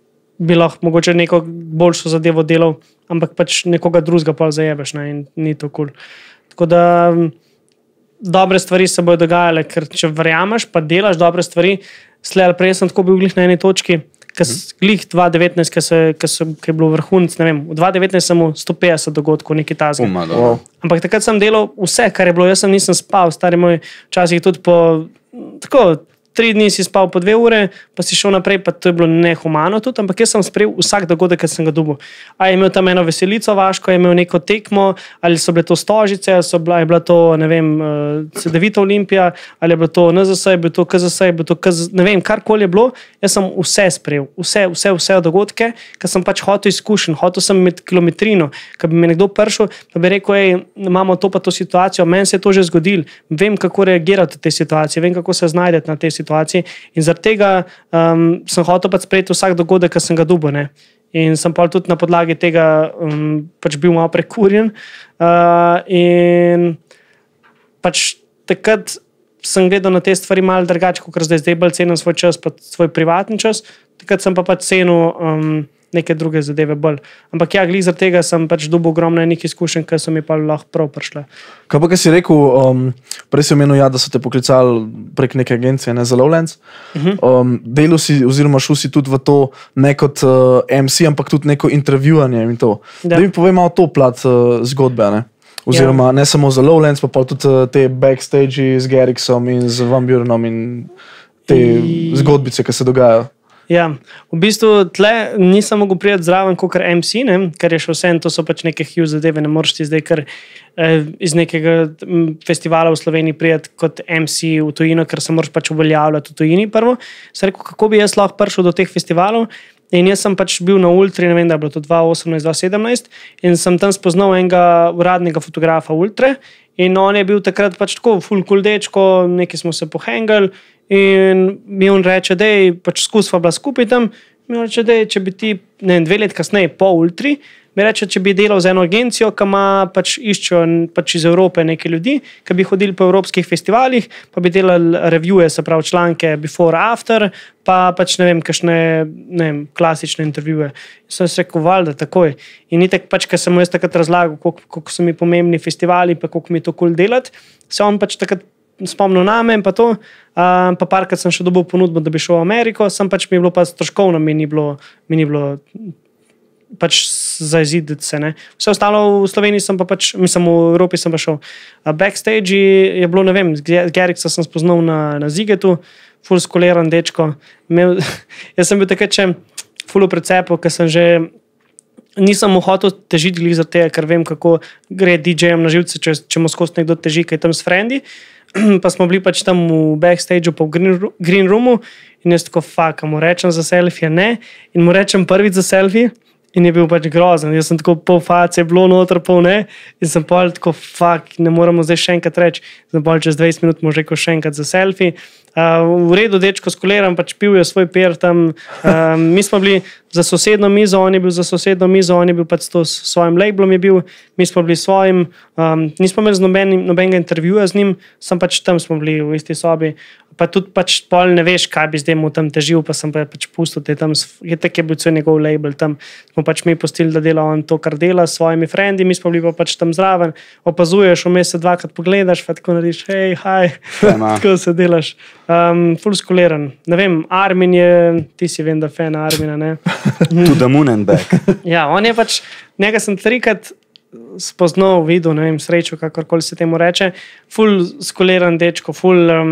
bi lahko mogoče neko boljšo zadevo delal, ampak pač nekoga drugega pol zajebeš, ne? In ni to kul. Tako da dobre stvari se bojo dogajale, ker če verjameš, pa delaš dobre stvari, slej ali prej sem tako bil glih na eni točki, glih dva devetnajst, ki je bilo vrhunc, ne vem, v dva devetnajst sem v sto petdeset dogodkov, nekaj tazga. Wow. Ampak takrat sem delal vse, kar je bilo, jaz sem nisem spal, stari moj, včasih tudi po tako tri dni si spal po dve ure, pa si šel naprej, pa to je bilo nehumano tudi, ampak jaz sem sprejel vsak dogodek, ki sem ga dobil. A je imel tam eno veselico vaško, je imel neko tekmo, ali so bile to Stožice, ali so bila, je bila to, ne vem, C D V Olimpija, ali je bilo to N Z S, je bilo to K Z S, je bilo to K Z, ne vem, karkoli je bilo, jaz sem vse sprejel, vse, vse, vse dogodke, ker sem pač hotel izkušen, hotel sem imeti kilometrino, ker bi me nekdo prišel, pa bi rekel, ej, imamo to pa to situacijo, meni se je to že zgodilo, vem, kako reagirati v tej situaciji, vem, kako se znajdeti na tej situaciji. In zaradi tega um, sem hotel pač sprejeti vsak dogodek, ki sem ga dobil. Ne? In sem pa tudi na podlagi tega um, pač bil malo prekurjen. Uh, in pač takrat sem gledal na te stvari malo drugače, kot zdaj, zdaj bolj cenim svoj čas, pa svoj privatni čas. Takrat sem pa pač cenil um, neke druge zadeve bolj. Ampak ja, glih zaradi tega sem pač dobil ogromno nekih izkušenj, ki so mi pa lahko prav prišle. Kaj pa, kaj si rekel, um, prej si omenil, ja, da so te poklicali prek neke agencije, ne za Lowlands. Uh-huh. Um, delal si, oziroma šel si tudi v to ne kot uh, M C, ampak tudi neko intervjuvanje in to. Da, da mi povej malo to plat uh, zgodbe, ne? Oziroma ja. Ne samo za Lowlands, pa pa tudi uh, te backstage z Garrixom in z Van Burenom in te I... zgodbice, ki se dogajajo. Ja, v bistvu tle nisem mogel priti zraven kot M C, ne? Ker je še vse, to so pač neke huge zadeve, ne moreš ti zdaj kar eh, iz nekega festivala v Sloveniji priti kot M C v tujino, ker se moraš pač uveljavljati v tujini prvo. Sem rekel, kako bi jaz lahko prišel do teh festivalov in jaz sem pač bil na Ultri, ne vem, da je bilo to dva tisoč osemnajst dva tisoč sedemnajst in sem tam spoznal enega uradnega fotografa Ultre in on je bil takrat pač tako full cool dečko, nekaj smo se pohengali. In mi on reče, da je pač skusva bila skupaj tam, mi on reče, da je, če bi ti, ne vem, dve let kasneje po Ultri, mi reče, če bi delal za eno agencijo, ki ima pač iščejo pač iz Evrope neke ljudi, ki bi hodili po evropskih festivalih, pa bi delali reviewe, se pravi članke before, after, pa pač ne vem, kakšne, ne vem, klasične intervjuje. Sem se rekel, valjda, takoj. In itak pač, ker sem mu jaz takrat razlagal, koliko, koliko so mi pomembni festivali, pa koliko mi to cool delati, se on pač takrat spomnil name in pa to, uh, pa parkrat sem še dobil ponudbo, da bi šel v Ameriko, sem pač mi je bilo pa stroškovno, mi ni bilo, mi ni bilo pač zaiziditi se, ne. Vse ostalo v Sloveniji sem pa pač, mislim v Evropi sem pa šel. Uh, backstage je bilo, ne vem, Garrixa sem spoznal na, na Zigetu, ful skoleran dečko. Imel, jaz sem bil takrat še ful v precepu, ker sem že nisem mu hotel težiti glih za tega, ker vem, kako gre D J-jem na živce, če, če mu skozi nekdo teži, kaj tam s frendi. Pa smo bili pač tam v backstageu, pa v green, green roomu in jaz tako, fuck, mu rečem za selfie, ne, in mu rečem prvič za selfie in je bil pač grozen. Jaz sem tako pol face, bilo noter, pol ne, in sem pol tako, fuck, ne moramo zdaj še enkrat reči. Sem pol čez dvajset minut mu rekel še enkrat za selfie. Uh, v redu, dečko skoleram, pač pil je svoj per tam. Uh, mi smo bili za sosedno mizo, on je bil za sosedno mizo, on je bil pač to s svojim labelom je bil, mi smo bili svojim, um, nismo imeli z nobenim, nobenega intervjuja z njim, sem pač tam smo bili v isti sobi. Pa tudi pač pol ne veš, kaj bi zdaj mu tam težil, pa sem pa pač pustil te tam, je tak je bil cel njegov label tam. Smo pač mi postili, da dela on to, kar dela s svojimi frendi, mi smo bili pa pač tam zraven, opazuješ, vmes se dvakrat pogledaš, pa tako narediš, hej, haj, tako se delaš. Um, ful skoleran. Ne vem, Armin je, ti si vem, da fan Armina, ne? To the moon and back. Ja, on je pač, njega sem trikrat spoznal, videl, ne vem, srečo, kakorkoli se temu reče, ful skoleran dečko, ful um,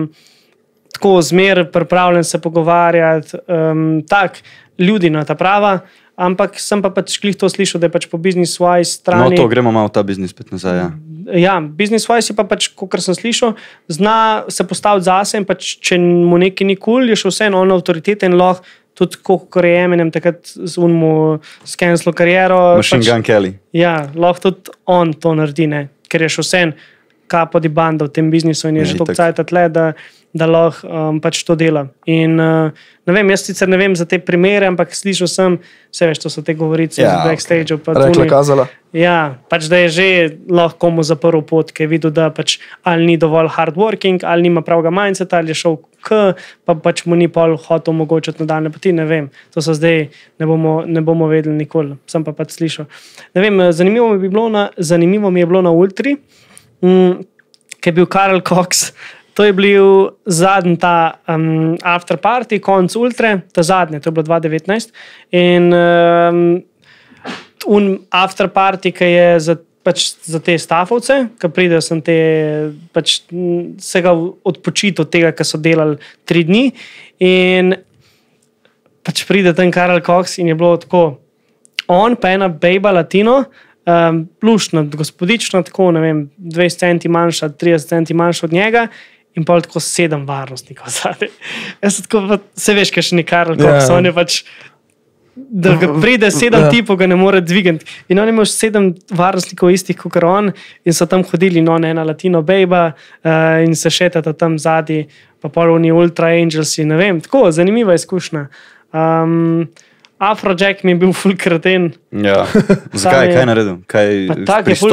tako zmer pripravljen se pogovarjati, um, tak, ljudi na ta prava, ampak sem pa pač klih to slišal, da je pač po business-wise strani. No, to gremo malo v ta biznis spet nazaj, ja. Ja, business-wise je pa pač, kot sem slišal, zna se postaviti zase in pač, če mu nekaj ni cool, je še vseeno on avtoritete in lahko tudi kot je Eminem takrat z unmu skenslil kariero. Machine pač, Gun Kelly. Ja, lahko tudi on to naredi, ne, ker je še vseeno kapo di banda v tem biznisu in je ja, že toliko cajta tle, da, da lahko um, pač to dela. In uh, ne vem, jaz sicer ne vem za te primere, ampak slišal sem, vse veš, to so te govorice ja, z backstage-u. Okay. Rekla, kazala. Ja, pač da je že lahko komu zaprl pot, ker je videl, da pač ali ni dovolj hardworking, ali nima pravega mindseta, ali je šel k, pa pač mu ni pol hotel omogočiti nadaljne poti, ne vem. To so zdaj, ne bomo, ne bomo vedeli nikoli, sem pa pač slišal. Ne vem, zanimivo mi je bilo na, zanimivo mi je bilo na Ultri, Mm, ki je bil Karl Cox, to je bil zadnji ta um, after party, konc Ultre, ta zadnji, to je bilo dva tisoč devetnajst in um, un after party, ki je za pač za te stafovce, ki pridejo, sem te pač vsega odpočit od tega, kar so delali tri dni. In pač pride ten Karl Cox in je bilo tako, on pa ena bejba latino, Um, plušna, gospodična, tako, ne vem, dvajset centi manjša, trideset centi manjša od njega in pa tako sedem varnostnikov zadaj. Jaz tako, se veš, kaj še ni Karl Cox, on je pač, da ga pride sedem tipov, ga ne more dvigati. In on ima sedem varnostnikov istih kot on in so tam hodili, no, ena latino bejba uh, in se šetata tam zadaj, pa pol oni Ultra Angelsi, ne vem, tako, zanimiva izkušnja. Um, Afrojack mi je bil ful kreten. Ja. Zakaj? Kaj je naredil? Kaj tak je ful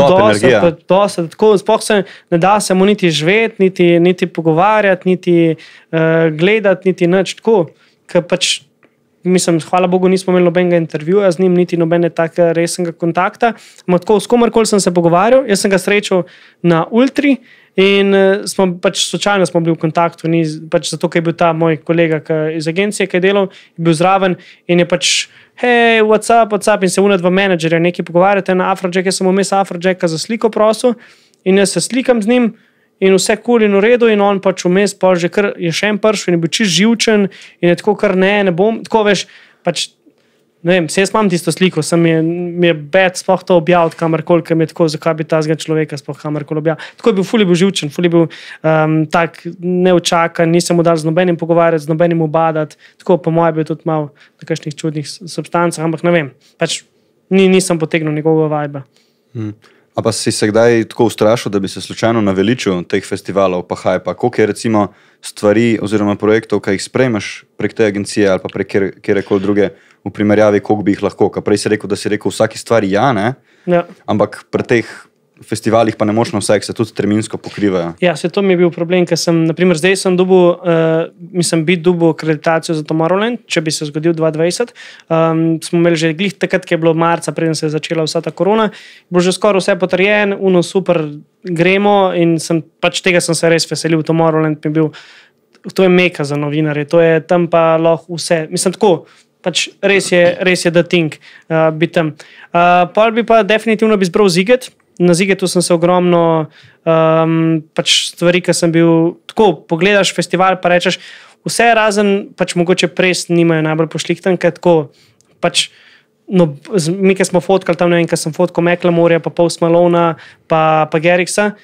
dosta. Tako, sploh se ne da se mu niti živeti, niti, niti pogovarjati, niti uh, gledati, niti nič. Tako, ker pač, mislim, hvala Bogu, nismo imeli nobenega intervjuja z njim, niti nobene take resnega kontakta. Ma tako, s komarkoli sem se pogovarjal, jaz sem ga srečal na Ultri in uh, smo pač slučajno smo bili v kontaktu, ni, pač zato, ker je bil ta moj kolega ka, iz agencije, ki je delal, je bil zraven in je pač, hej, what's up, what's up, in se unad v menedžerja nekaj pogovarjate na Afrojack, jaz sem vmes Afrojacka za sliko prosil in jaz se slikam z njim in vse cool in v redu in on pač vmes pa že kar je še en pršel in je bil čist živčen in je tako kar ne, ne bom, tako veš, pač ne vem, se jaz imam tisto sliko, sem je, mi je bed sploh to objaviti kamarkoli, ker mi je tako, zakaj bi tazga človeka sploh kamarkoli objaviti. Tako je bil, ful je bil živčen, ful je bil um, tak neočakan, nisem mu dal z nobenim pogovarjati, z nobenim obadati, tako po moje bil tudi malo na kakšnih čudnih substancah, ampak ne vem, pač ni, nisem potegnil njegovega vajba. Hmm. A pa si se kdaj tako ustrašil, da bi se slučajno naveličil teh festivalov, pa hajpa, koliko je recimo stvari oziroma projektov, ki jih sprejmeš prek te agencije ali pa prek kjer, kjerekoli druge v primerjavi, koliko bi jih lahko, ka prej si rekel, da si rekel vsaki stvari ja, ne? Ja. Ampak pri teh festivalih pa ne močno vse, se tudi terminsko pokrivajo. Ja, se to mi je bil problem, ker sem, naprimer, zdaj sem dobil, uh, mislim, biti dobil akreditacijo za Tomorrowland, če bi se zgodil dva tisoč dvajset. Um, smo imeli že glih takrat, ki je bilo marca, preden se je začela vsa ta korona, bilo že skoraj vse potrjen, uno super gremo in sem, pač tega sem se res veselil. Tomorrowland mi je bil, to je meka za novinarje, to je tam pa lahko vse, mislim tako, pač res je, res je da think uh, biti tam. Uh, pol bi pa definitivno bi zbral Ziget. Na Zigetu sem se ogromno um, pač stvari, ki sem bil tako, pogledaš festival pa rečeš, vse razen pač mogoče pres nimajo najbolj pošlihtan, ker tako pač no, mi, ki smo fotkali tam, ne vem, ker sem fotkal Macklemorja, pa Post Malona, pa, pa Garrixa,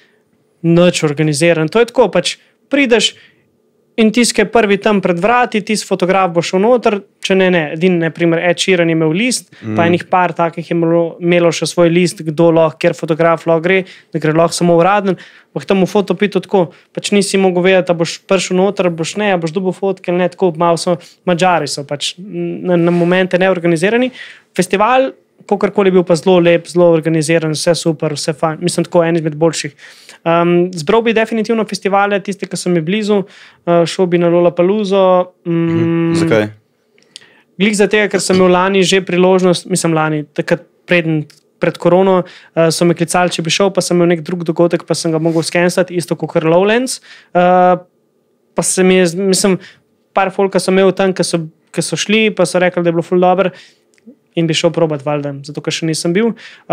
nič organiziran. To je tako, pač prideš in tisk je prvi tam pred vrati, tisk fotograf bo šel noter, če ne, ne, edin, ne, primer, Ed Sheeran je imel list, mm. pa enih par takih je imelo še svoj list, kdo lahko, kjer fotograf lahko gre, da gre lahko samo uraden, pa tam v fotopitu tako, pač nisi mogel vedeti, da boš prišel noter, boš ne, boš dobil fotke, ne, tako, malo so, Mađari so pač na, na momente neorganizirani. Festival, kakorkoli je bil pa zelo lep, zelo organiziran, vse super, vse fajn, mislim tako, en izmed boljših. Um, zbral bi definitivno festivale, tiste, ki so mi blizu, uh, šel bi na Lollapaloozo. Um, mhm. Zakaj? Glih za tega, ker sem imel lani že priložnost, mislim lani, takrat preden, pred korono, uh, so me klicali, če bi šel, pa sem imel nek drug dogodek, pa sem ga mogel skenstati, isto kot Lowlands. Uh, pa se mi je, mislim, par folka sem imel tam, ki so, ki so šli, pa so rekli, da je bilo ful dobro, in bi šel probat valjda, zato ker še nisem bil.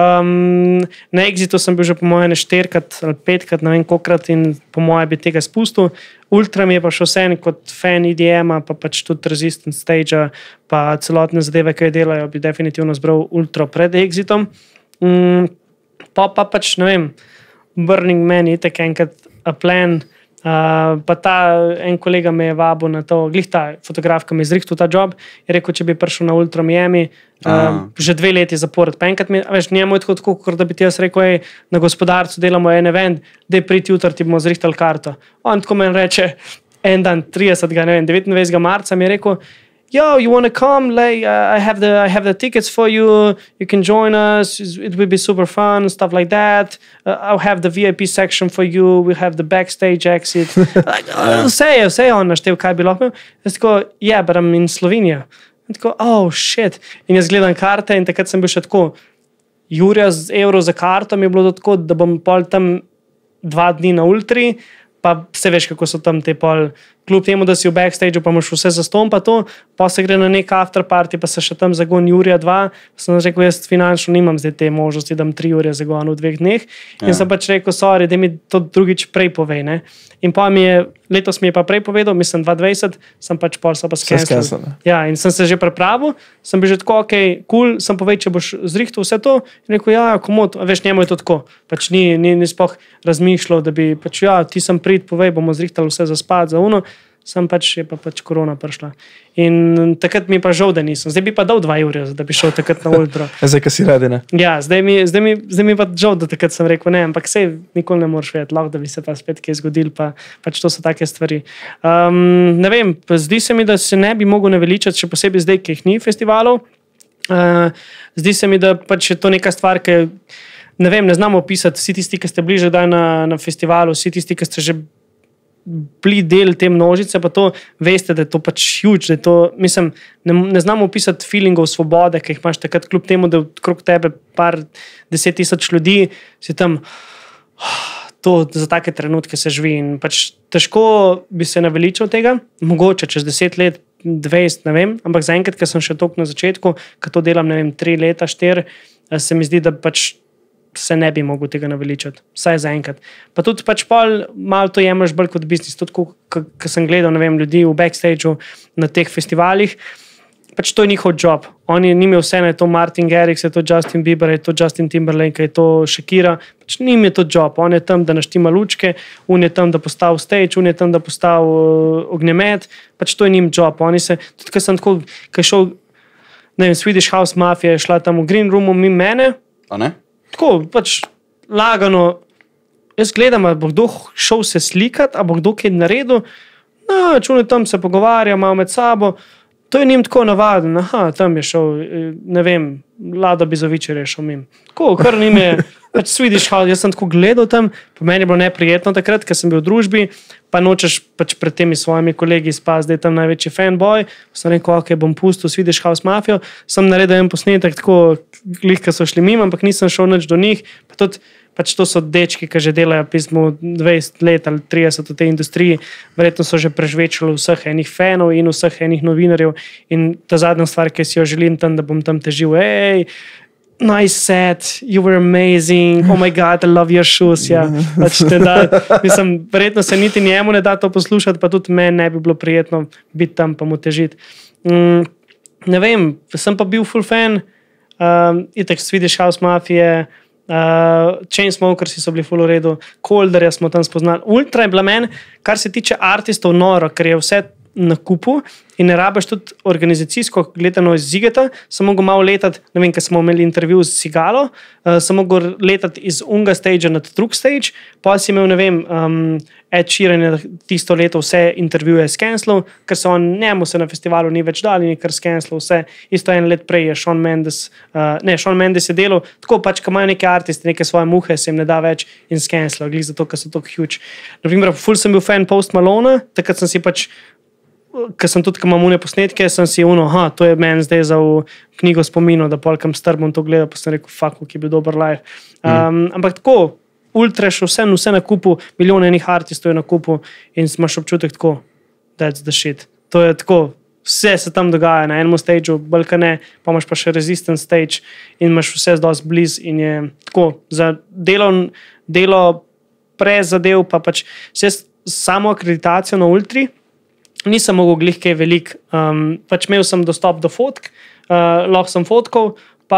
Um, na Exitu sem bil že po moje ne štirikrat ali petkrat, ne vem kolikrat in po moje bi tega spustil. Ultra mi je pa še vse kot fan E D M-a, pa pač tudi Resistance Stage-a, pa celotne zadeve, ki je delajo, bi definitivno zbral Ultra pred Exitom. Um, pa pa pač, ne vem, Burning Man, itek enkrat A Plan, Uh, pa ta en kolega me je vabil na to, glih ta fotograf, ki mi je zrihtal ta job, je rekel, če bi prišel na Ultra Miami, uh, že dve leti zapored. Pa enkrat mi, veš, njemu je tako, tako, kot da bi ti jaz rekel, ej, na Gospodarcu delamo en event, dej priti jutri, ti bomo zrihtali karto. On tako meni reče, en dan, tridesetega, ne vem, devetindvajsetega marca mi je rekel, yo, you want to come? Like, uh, I have the I have the tickets for you. You can join us. It will be super fun, stuff like that. Uh, I'll have the V I P section for you. We'll have the backstage exit. Like, uh, vse je, vse je on naštel, kaj bi lahko. Jaz tako, yeah, but I'm in Slovenija. In tako, oh, shit. In jaz gledam karte in takrat sem bil še tako, jurja z evro za karto mi je bilo tako, da bom pol tam dva dni na Ultri, pa se veš, kako so tam te pol kljub temu, da si v backstageu, pa imaš vse zaston, pa to, pa se gre na nek afterparty, pa se še tam zagon Jurija dva, sem rekel, jaz finančno nimam zdaj te možnosti, da imam tri ure zagon v dveh dneh. Ja. In sem pač rekel, sorry, da mi to drugič prej povej, ne. In pa mi je, letos mi je pa prej povedal, mislim dva dvajset, sem pač pol so pa skensil. Ja, in sem se že pripravil, sem bil že tako, ok, cool, sem povedal, če boš zrihtal vse to, in rekel, ja, komod, veš, njemu je to tako, pač ni, ni, ni spoh razmišljal, da bi, pač ja, ti sem prid, povej, bomo zrihtali vse za spat, za uno, sem pač, je pa pač korona prišla. In takrat mi je pa žal, da nisem. Zdaj bi pa dal dva ure, da bi šel takrat na ultra. Zdaj, kaj si radi, ne? Ja, zdaj mi, zdaj mi, zdaj mi pa žal, da takrat sem rekel, ne, ampak sej nikoli ne moreš vedeti, lahko da bi se pa spet kaj zgodil, pa pač to so take stvari. Um, ne vem, zdi se mi, da se ne bi mogel naveličati, še posebej zdaj, ki jih ni festivalov. Uh, zdi se mi, da pač je to neka stvar, ki ne vem, ne znamo opisati, vsi tisti, ki ste bliže daj na, na festivalu, vsi tisti, ki ste že bili del te množice, pa to veste, da je to pač huge, da je to, mislim, ne, ne znamo opisati feelingov svobode, ki jih imaš takrat, kljub temu, da okrog tebe par deset tisoč ljudi, si tam, to za take trenutke se živi in pač težko bi se naveličal tega, mogoče čez deset let, dvajset, ne vem, ampak zaenkrat, ker sem še toliko na začetku, ker to delam, ne vem, tri leta, štiri, se mi zdi, da pač se ne bi mogel tega naveličati, vsaj zaenkrat. Pa tudi pač pol malo to jemliš bolj kot biznis, tudi ko sem gledal, ne vem, ljudi v backstageu na teh festivalih, pač to je njihov job. Oni njim je vse, je to Martin Garrix, je to Justin Bieber, je to Justin Timberlake, je to Shakira, pač njim je to job. On je tam, da naštima lučke, on je tam, da postavi stage, on je tam, da postavi uh, ognjemet, pač to je njim job. Oni se, tudi ko sem tako, ko je šel, ne vem, Swedish House Mafia je šla tam v Green Roomu mimo mene, a ne? Tako, pač lagano, jaz gledam, ali bo kdo šel se slikati, ali bo kdo kaj naredil, no, čune tam se pogovarja, malo med sabo, to je njim tako navaden, aha, tam je šel, ne vem, Lado Bizovičer je šel mim. Tako, kar njim je, pač Swedish House, jaz sem tako gledal tam, pa meni je bilo neprijetno takrat, ker sem bil v družbi, pa nočeš pač pred temi svojimi kolegi spaz, da je tam največji fanboy, sem rekel, ok, bom pustil Swedish House Mafio, sem naredil en posnetek tako, glih, ko so šli mimo, ampak nisem šel nič do njih, pa tudi, pač to so dečki, ki že delajo pismo dvajset let ali trideset v tej industriji, verjetno so že prežvečali vseh enih fanov in vseh enih novinarjev in ta zadnja stvar, ki si jo želim tam, da bom tam težil, hej, nice set, you were amazing, oh my god, I love your shoes, ja. Pač te da, mislim, verjetno se niti njemu ne da to poslušati, pa tudi meni ne bi bilo prijetno biti tam, pa mu težiti. Mm, ne vem, sem pa bil full fan, um, itak Swedish House Mafia, uh, Chainsmokers so bili full v redu, Colderja smo tam spoznali. Ultra je bila meni, kar se tiče artistov, noro, ker je vse na kupu in ne rabiš tudi organizacijsko gledano iz Zigeta, sem mogel malo letati, ne vem, ker smo imeli intervju z Sigalo, uh, sem mogel letati iz unga stage na drug stage, pa si imel, ne vem, um, Ed Sheeran je tisto leto vse intervjuje skenslov, ker se on, njemu se na festivalu ni več dali, ni kar skenslov vse, isto en let prej je Shawn Mendes, uh, ne, Shawn Mendes je delal, tako pač, ko imajo neke artisti, neke svoje muhe, se jim ne da več in skenslov, glih zato, ker so tako huge. Naprimer, ful sem bil fan Post Malone, takrat sem si pač ker sem tudi, ko imam une posnetke, sem si uno, aha, to je meni zdaj za v knjigo spominov, da polkam strbom to gleda, pa sem rekel, fuck, ki je bil dober live. Um, mm. Ampak tako, ultra še vse, vse na kupu, milijone enih artistov je na kupu in imaš občutek tako, that's the shit. To je tako, vse se tam dogaja na enem stageu, bolj ne, pa imaš pa še resistant stage in imaš vse dosti bliz in je tako, za delo, delo prezadev, pa pač vse samo akreditacijo na ultri, nisem mogel glih kaj velik, um, pač imel sem dostop do fotk, uh, lahko sem fotkal, pa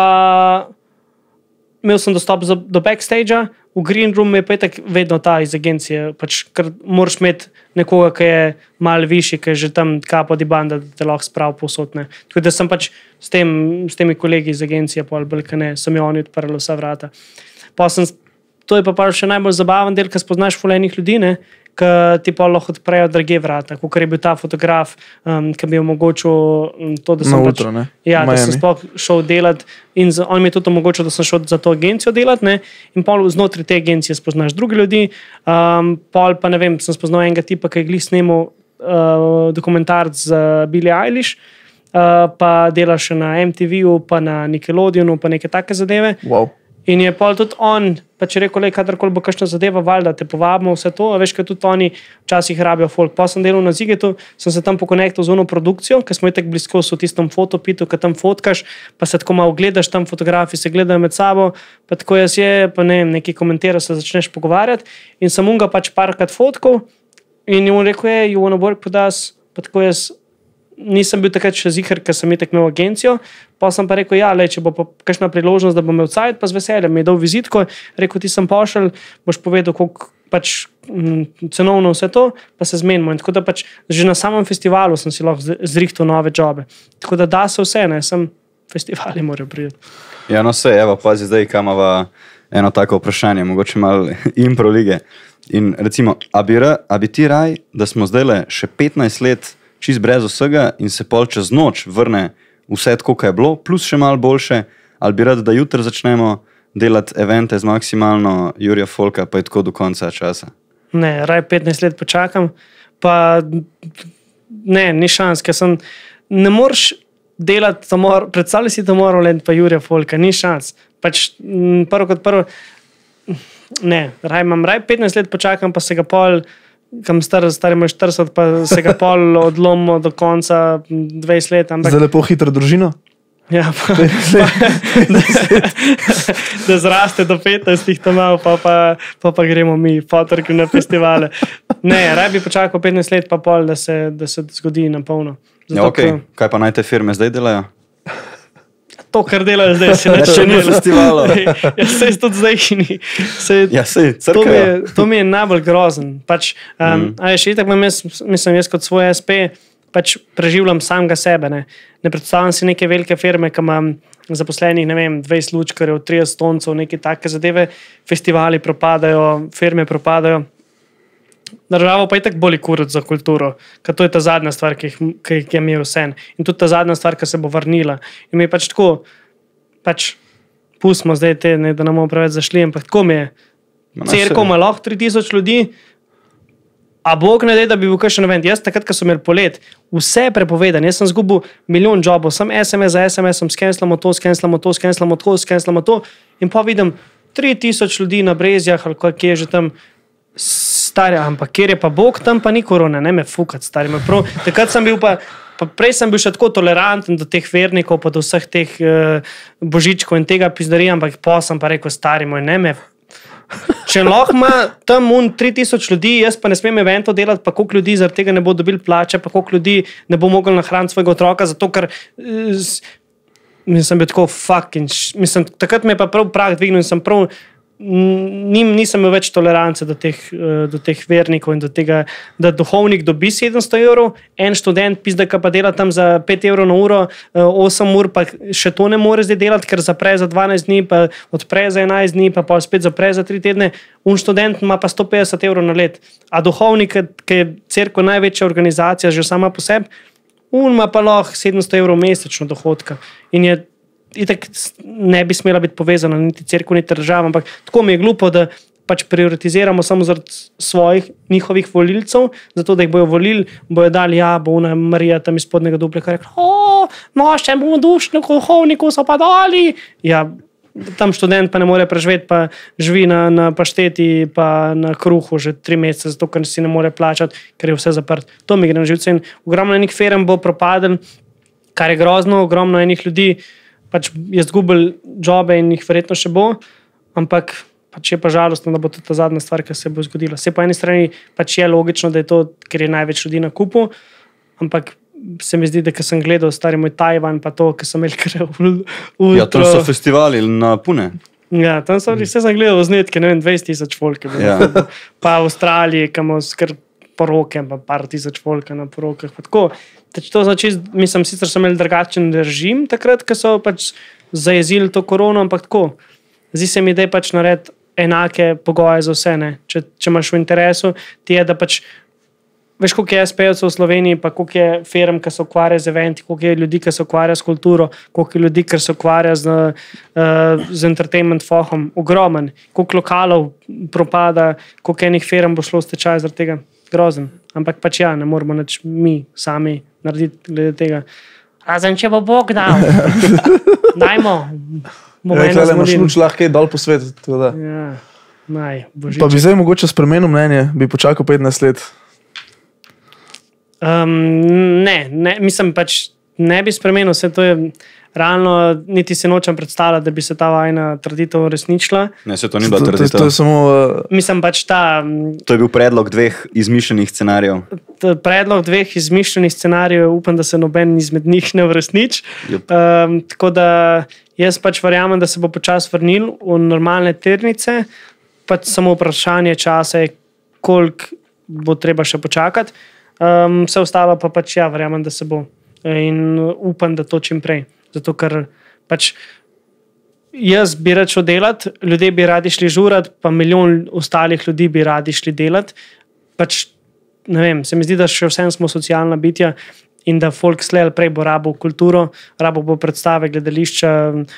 imel sem dostop do, do backstagea, v Green Room je pa itak vedno ta iz agencije, pač, ker moraš imeti nekoga, ki je malo višji, ki je že tam kapo di banda, da te lahko sprav posotne. Tako da sem pač s, tem, s temi kolegi iz agencije, pa ali bolj, ne, so mi oni odprli vsa vrata. Pa sem, to je pa pa še najbolj zabaven del, ker spoznaš fulejnih ljudi, ne, ki ti pa lahko odprejo drage vrata, kot je bil ta fotograf, um, ki bi omogočil to, da sem, ultra, pač, ja, da sem sploh šel delati in z, on mi je tudi omogočil, da sem šel za to agencijo delati, ne, in pol znotraj te agencije spoznaš druge ljudi, um, pol pa ne vem, sem spoznal enega tipa, ki je glih snemal uh, dokumentarc z Billie Eilish, uh, pa dela še na M T V-u, pa na Nickelodeonu, pa neke take zadeve. Wow. In je pol tudi on pač je rekel, le, kadarkoli bo kakšna zadeva, valjda te povabimo, vse to, a veš, kaj tudi oni včasih rabijo folk. Pa sem delal na Zigetu, sem se tam pokonektal z ono produkcijo, ker smo itak blisko v tistem fotopitu, ki tam fotkaš, pa se tako malo gledaš, tam fotografi se gledajo med sabo, pa tako jaz je, pa ne vem, neki komentirajo, se začneš pogovarjati in sem unga pač parkrat fotkal in je on rekel, hey, you wanna work with us, pa tako jaz nisem bil takrat še zihar, ker sem itak imel agencijo, pa sem pa rekel, ja, le, če bo pa kakšna priložnost, da bom imel cajt, pa z veseljem mi je dal vizitko, rekel, ti sem pošel, boš povedal, koliko pač m, cenovno vse to, pa se zmenimo. In tako da pač že na samem festivalu sem si lahko zrihtal nove jobe. Tako da da se vse, ne, sem festivali morajo priti. Ja, no se, evo, pazi zdaj, kam imava eno tako vprašanje, mogoče malo impro lige. In recimo, a bi, ra, a bi ti raj, da smo zdajle še petnajst let čist brez vsega in se pol čez noč vrne vse tako, kaj je bilo, plus še malo boljše, ali bi rad, da jutri začnemo delati evente z maksimalno Jurija Folka, pa je tako do konca časa? Ne, raj petnajst let počakam, pa ne, ni šans, ker sem, ne moreš delati, tamor, predstavljaj si Tomorrowland pa Jurija Folka, ni šans. Pač prvo kot prvo, ne, raj imam, raj petnajst let počakam, pa se ga pol kam star, star ima štirideset, pa se ga pol odlomo do konca dvajset let. Ampak... Zdaj lepo hitro družino? Ja, pa, pa da, da zraste do petnajstih tam malo, pa, pa, pa, pa gremo mi fotorki na festivale. Ne, raj bi počakal petnajst let, pa pol, da se, da se zgodi na polno. Zato, Ja, okay. ko, Kaj pa naj te firme zdaj delajo? to, kar delajo zdaj, se neče še ni dela. festivalov. Ja, sej tudi zdaj ni. Sej, Ja, sej, to, mi je, crkajo. to mi je najbolj grozen. Pač, um, mm. a je še itak, jaz, mislim, jaz kot svoj S P pač preživljam samega sebe. Ne, ne predstavljam si neke velike firme, ki imam zaposlenih, ne vem, dvajset lučkarjev, trideset toncev, neke take zadeve, festivali propadajo, firme propadajo. Državo pa je tako boli kurat za kulturo, ker to je ta zadnja stvar, ki, jih, ki je imel vse. In tudi ta zadnja stvar, ki se bo vrnila. In mi je pač tako, pač pustimo zdaj te, ne, da nam bomo preveč zašli, ampak tako mi je. Cerkev ima lahko tri tisoč ljudi, a Bog ne dej, da bi bil kakšen event. Jaz takrat, ko sem imel polet, vse je prepovedan. Jaz sem zgubil milijon jobov, sem S M S za S M S-om, skenslamo to, skenslamo to, skenslamo to, skenslamo to in pa vidim tri tisoč ljudi na Brezjah ali kje je že tam stari, ampak kjer je pa Bog, tam pa ni korona, ne me fukat, stari. Prav, takrat sem bil pa, pa prej sem bil še tako toleranten do teh vernikov, pa do vseh teh uh, božičkov in tega pizdarija, ampak pa sem pa rekel, stari moj, ne me. Če lahko ima tam un tri tisoč ljudi, jaz pa ne smem evento delati, pa koliko ljudi zaradi tega ne bo dobil plače, pa koliko ljudi ne bo mogel nahraniti svojega otroka, zato ker uh, mislim, bil tako fucking, mislim, takrat me je pa prav prah dvignil in sem prav Nim, nisem imel več tolerance do teh, do teh vernikov in do tega, da duhovnik dobi sedemsto evrov, en študent pizda, ki pa dela tam za pet evrov na uro, osem ur, pa še to ne more zdaj delati, ker zapre za dvanajst dni, pa odpre za enajst dni, pa pa spet zapre za tri tedne. Un študent ima pa sto petdeset evrov na let. A duhovnik, ki je cerkev največja organizacija že sama po sebi, un ima pa lahko sedemsto evrov mesečno dohodka. In je itak ne bi smela biti povezana niti cerkev, niti država, ampak tako mi je glupo, da pač prioritiziramo samo zaradi svojih, njihovih volilcev, zato da jih bojo volili, bojo dali, ja, bo ona Marija tam iz spodnega dupleka rekla, o, no, še bomo dušni duhovniku so pa dali. Ja, tam študent pa ne more preživeti, pa živi na, na pašteti, pa na kruhu že tri mesece, zato ker si ne more plačati, ker je vse zaprt. To mi gre na živce in ogromno enih firm bo propadel, kar je grozno, ogromno enih ljudi pač je zgubil jobe in jih verjetno še bo, ampak pač je pa žalostno, da bo to ta zadnja stvar, ki se bo zgodila. Vse po eni strani pač je logično, da je to, ker je največ ljudi na kupu, ampak se mi zdi, da ko sem gledal stari moj Tajvan, pa to, ko sem imel kar ultra... Ja, tam so festivali na pune. Ja, tam so, vse sem gledal vznetke, ne vem, dvajset tisoč folk. Ja. Pa v Avstraliji, kam skr poroke, pa par tisoč folka na porokah, pa tako. Teč to znači, mislim, sicer so imeli drugačen režim takrat, ko so pač zajezili to korono, ampak tako. Zdi se mi, da je pač narediti enake pogoje za vse, ne. Če, če imaš v interesu, ti je, da pač veš, koliko je S P-ovcev v Sloveniji, pa koliko je firm, ki se ukvarja z eventi, koliko je ljudi, ki se ukvarja s kulturo, koliko je ljudi, ki se ukvarja z, uh, z entertainment fohom, ogromen. Koliko lokalov propada, koliko enih firm bo šlo v stečaj zaradi tega. Grozen. Ampak pač ja, ne moramo nič mi sami narediti glede tega. Razen, če bo Bog dal. Dajmo. bomo Rekla, eno da imaš zmolili. luč lahko kaj dol po svetu. tako da. Ja, naj, božič. Pa bi zdaj mogoče spremenil mnenje, bi počakal petnajst let. Um, ne, ne, mislim pač ne bi spremenil, vse to je realno, niti se nočem predstavljati, da bi se ta vajna trditev uresničila. Ne, se to ni To, bila to, to trditev. je samo... Uh, Mislim pač ta To je bil predlog dveh izmišljenih scenarijev. t- predlog dveh izmišljenih scenarijev, upam, da se noben izmed njih ne uresniči. Yep. Um, tako da jaz pač verjamem, da se bo počasi vrnil v normalne tirnice, pač samo vprašanje časa je, koliko bo treba še počakati. Um, vse ostalo pa pač ja, verjamem, da se bo. In upam, da to čim prej. Zato, ker pač jaz bi rad šel delati, ljudje bi radi šli žurati, pa milijon ostalih ljudi bi radi šli delati. Pač, ne vem, se mi zdi, da še vsem smo socialna bitja in da folk slej ali prej bo rabo kulturo, rabo bo predstave, gledališča,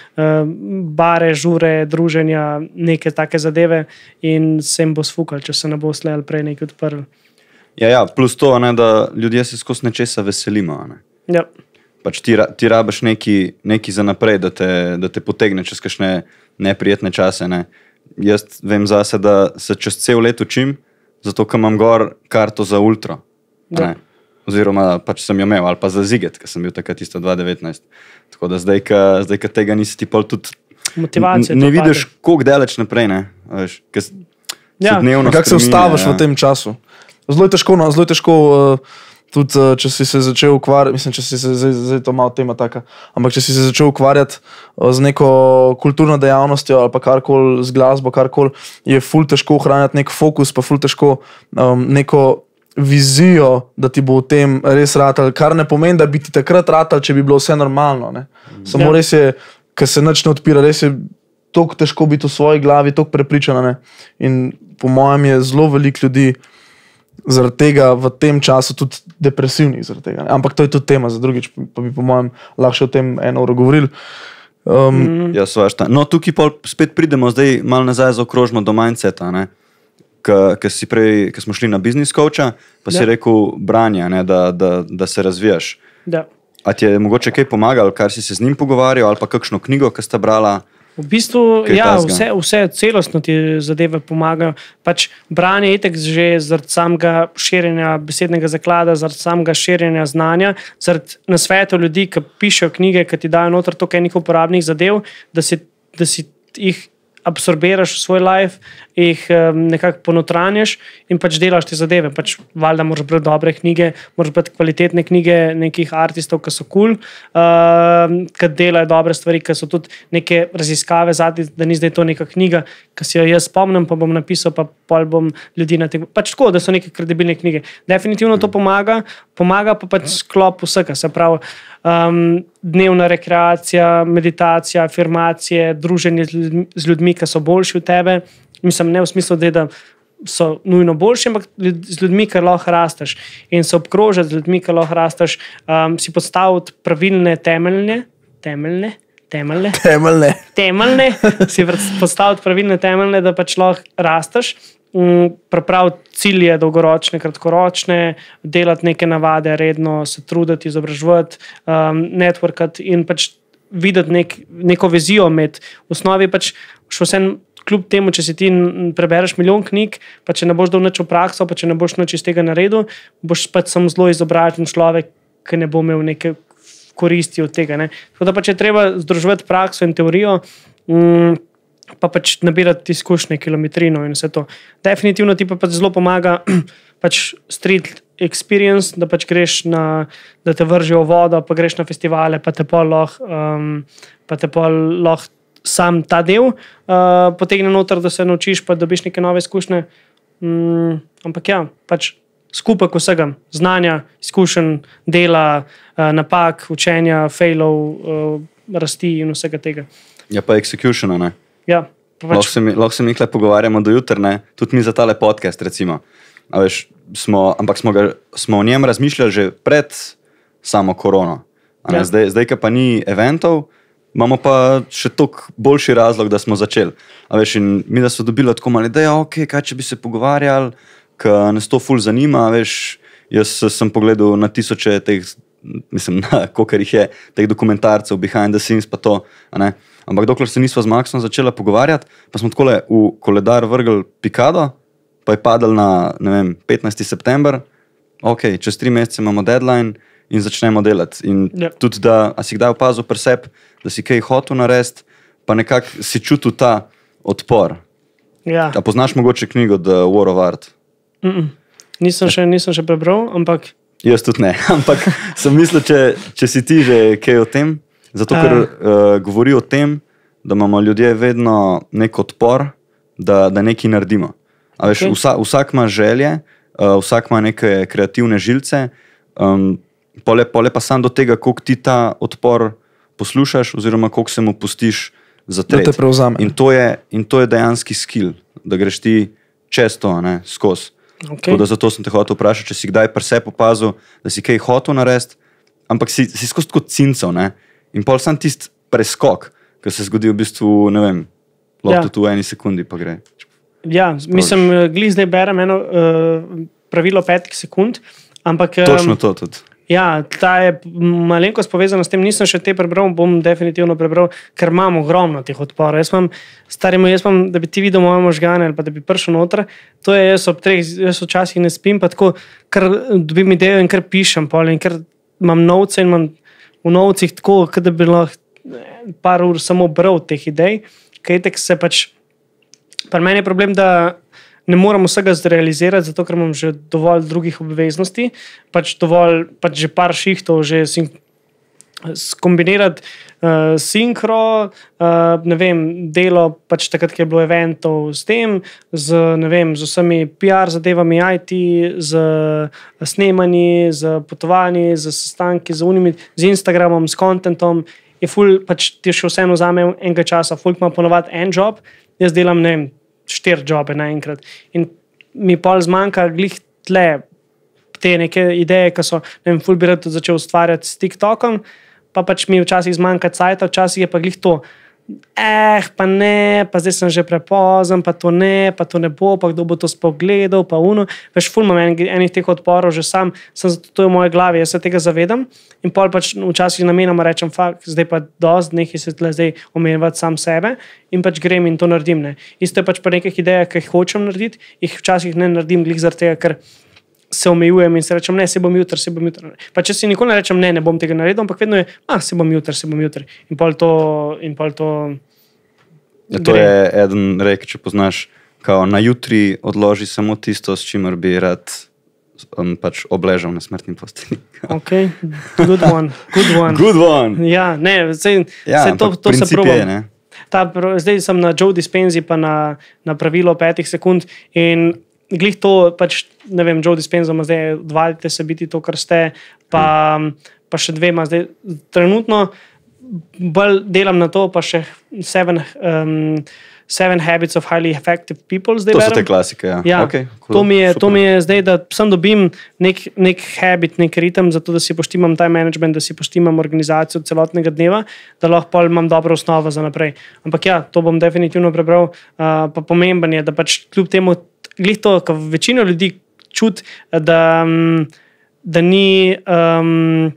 bare, žure, druženja, neke take zadeve in se jim bo sfukal, če se ne bo slej ali prej nekaj odprl. Ja, ja, plus to, ne, da ljudje se skozi nečesa veselimo. Ne. Ja. Pač ti, ra- ti rabiš neki, neki za naprej, da te, da te potegne čez kakšne neprijetne čase. Ne. Jaz vem zase, da se čez cel let učim, zato ker imam gor karto za ultro. Ja. Ne. Oziroma pač sem jo imel, ali pa za ziget, ker sem bil takrat isto dva tisoč devetnajst. Tako da zdaj, ka, zdaj, ka tega nisi ti pol tudi Motivacija. n- ne to vidiš, pade. koliko daleč naprej, ne. A veš, ker s- Ja. se dnevno Kako se spreminja, ustaviš ja. v tem času? Zelo je težko, no, zelo je težko uh, tudi, uh, če si se začel ukvarjati, mislim, če si se, zdaj, zdaj to malo tema taka, ampak če si se začel ukvarjati uh, z neko kulturno dejavnostjo ali pa karkoli, z glasbo, karkoli, je ful težko ohranjati nek fokus, pa ful težko um, neko vizijo, da ti bo v tem res ratal, kar ne pomeni, da bi ti takrat ratal, če bi bilo vse normalno. Ne? Samo Ja. res je, ker se nič ne odpira, res je tako težko biti v svoji glavi, tako prepričana. Ne? In po mojem je zelo veliko ljudi zaradi tega v tem času tudi depresivnih. zaradi Tega, ne? Ampak to je tudi tema za drugič, pa bi po mojem lahko še o tem eno uro govorili. Um, mm. Ja, svašta. No, tukaj pol spet pridemo zdaj malo nazaj zaokrožimo do mindseta, ne. Ker si prej, ker smo šli na business coacha, pa si Ja. rekel branja, ne, da, da, da se razvijaš. Ja. A ti je mogoče kaj pomagalo, kar si se z njim pogovarjal, ali pa kakšno knjigo, ki sta brala? V bistvu, Kaj ja, takega? vse, vse celostno ti zadeve pomagajo. Pač branje je itak že zaradi samega širjenja besednega zaklada, zaradi samega širjenja znanja, zaradi nasvetov ljudi, ki pišejo knjige, ki ti dajo noter toliko enih uporabnih zadev, da si, da si jih absorbiraš v svoj life, jih um, nekako ponotranjaš in pač delaš te zadeve. Pač, valjda moraš brati dobre knjige, moraš brati kvalitetne knjige nekih artistov, ki so kul, cool, uh, ki delajo dobre stvari, ki so tudi neke raziskave zadnji, da ni zdaj to neka knjiga, ki si jo jaz spomnim, pa bom napisal, pa pol bom ljudi na tem. Pač tako, da so neke kredibilne knjige. Definitivno to pomaga, pomaga pa pač sklop vsega, se pravi, um, dnevna rekreacija, meditacija, afirmacije, druženje z ljudmi, z ljudmi, ki so boljši od tebe. Mislim, ne v smislu, da so nujno boljši, ampak z ljudmi, ki lahko rasteš. In se obkrožiti z ljudmi, ki lahko rasteš, um, si postaviti pravilne temeljne, temeljne, temeljne, temeljne. temeljne, si postaviti pravilne temeljne, da pač lahko rasteš. Um, Pripraviti cilje, dolgoročne, kratkoročne, delati neke navade, redno se truditi, izobraževati, um, networkati in pač videti nek, neko vizijo med v osnovi. Pač še vsem, kljub temu, če si ti prebereš milijon knjig, pa če ne boš dal nič v prakso, pa če ne boš nič iz tega naredil, boš pač samo zelo izobražen človek, ki ne bo imel neke koristi od tega. Ne. Tako da pač je treba združevati prakso in teorijo. Um, pa pač nabirati izkušnje, kilometrino in vse to. Definitivno ti pa pač zelo pomaga pač street experience, da pač greš na, da te vržijo v vodo, pa greš na festivale, pa te pol lahko um, pa te pol lahko sam ta del uh, potegne noter, da se naučiš, pa dobiš neke nove izkušnje. Um, ampak ja, pač skupek vsega, znanja, izkušenj, dela, uh, napak, učenja, failov, uh, rasti in vsega tega. Ja, pa execution, ne. Ja, Lahko se mi, lahko se mi tukaj pogovarjamo do jutra, ne? Tudi mi za tale podcast, recimo. A veš, smo, ampak smo, ga, smo o njem razmišljali že pred samo korono. A ne? Ja. Zdaj, zdaj, ko pa ni eventov, imamo pa še toliko boljši razlog, da smo začeli. A veš, in mi, da so dobili tako malo, da je ok, kaj če bi se pogovarjali, ker nas to ful zanima, a veš, jaz sem pogledal na tisoče teh mislim, kolikor jih je, teh dokumentarcev, behind the scenes, pa to. Ampak dokler se nisva z Maxom začela pogovarjati, pa smo takole v koledar vrgli pikado, pa je padel na, ne vem, petnajsti september, ok, čez tri mesece imamo deadline in začnemo delati. In ja. tudi, da a si kdaj opazil pri sebi, da si kaj hotel narediti, pa nekako si čutil ta odpor. Ja. A poznaš mogoče knjigo The War of Art? Mm -mm. Nisem, še, nisem še prebral, ampak... Jaz tudi ne, ampak sem mislil, če, če si ti že kaj o tem, zato ker uh, govori o tem, da imamo ljudje vedno nek odpor, da, da nekaj naredimo. A veš, okay. vsa, vsak ima želje, uh, vsak ima neke kreativne žilce, um, pole, pole pa sam do tega, koliko ti ta odpor poslušaš oziroma koliko se mu pustiš zatreti. Da te prevzame. In to je, in to je dejanski skill, da greš ti čez to, ne, skozi. Okay. Da zato sem te hotel vprašati, če si kdaj pri sebi opazil, da si kaj hotel narediti, ampak si, si skozi tako cincov, ne? In pol sam tisti preskok, ki se zgodi v bistvu, ne vem, lahko ja. tudi v eni sekundi pa gre. Ja, mislim, glih zdaj berem eno uh, pravilo petih sekund, ampak... Um, Točno to tudi. Ja, ta je malenkost povezana s tem, nisem še te prebral, bom definitivno prebral, ker imam ogromno teh odporov. Jaz imam, starimo, jaz imam, da bi ti videl moje možgane ali pa da bi prišel noter, to je jaz ob treh, jaz včasih ne spim, pa tako, ker dobim idejo in kar pišem pol in ker imam novce in imam v novcih tako, da bi lahko par ur samo bral teh idej, kaj tek se pač, pri meni je problem, da ne moram vsega zrealizirati, zato ker imam že dovolj drugih obveznosti, pač dovolj, pač že par šihtov, že skombinirati uh, sinkro, uh, ne vem, delo pač takrat, ki je bilo eventov s tem, z, ne vem, z vsemi P R zadevami, I T, z snemanji, z potovanji, z sestanki, z unimi, z Instagramom, s contentom, je ful, pač ti še vseeno vzame enega časa, ful ima ponovati en job, jaz delam, ne vem, štiri jobe naenkrat. In mi pol zmanjka glih tle te neke ideje, ki so, ne vem, ful bi rad začel ustvarjati s TikTokom, pa pač mi včasih zmanjka cajta, včasih je pa glih to, eh, pa ne, pa zdaj sem že prepozen, pa to ne, pa to ne bo, pa kdo bo to spogledal, pa uno. Veš, ful imam en, enih teh odporov, že sam, sem, to je v moje glavi, jaz se tega zavedam in pol pač včasih namenoma rečem, fakt, zdaj pa dost, nekaj se tle zdaj omejevati sam sebe in pač grem in to naredim. Ne. Isto je pač pa nekih idejah, ki jih hočem narediti, jih včasih ne naredim glih zaradi tega, ker se omejujem in se rečem, ne, se bom jutri, se bom jutri. Pa če si nikoli ne rečem, ne, ne bom tega naredil, ampak vedno je, ah, se bom jutri, se bom jutri. In pol to... In pol to, ja, to je eden rek, če poznaš, kao na jutri odloži samo tisto, s čimer bi rad um, pač obležal na smrtni postelji. Ok, good one, good one. Good one. Ja, ne, sej, Ja, sej to, ampak to se princip probam. je, ne. Ta, zdaj sem na Joe Dispenzi pa na, na pravilo petih sekund in glih to, pač, ne vem, Joe Dispenza ima zdaj, odvalite se biti to, kar ste, pa, pa še dvema zdaj, trenutno bolj delam na to, pa še seven, um, seven Habits of Highly Effective People zdaj To berem. so te klasike, ja. Ja, Okay, cool, to, mi je, super. to mi je zdaj, da sem dobim nek, nek habit, nek ritem, zato da si poštimam time management, da si poštimam organizacijo celotnega dneva, da lahko pol imam dobro osnovo za naprej. Ampak ja, to bom definitivno prebral, uh, pa pomemben je, da pač kljub temu, glih to, ko večino ljudi čuti, da, da ni... Um,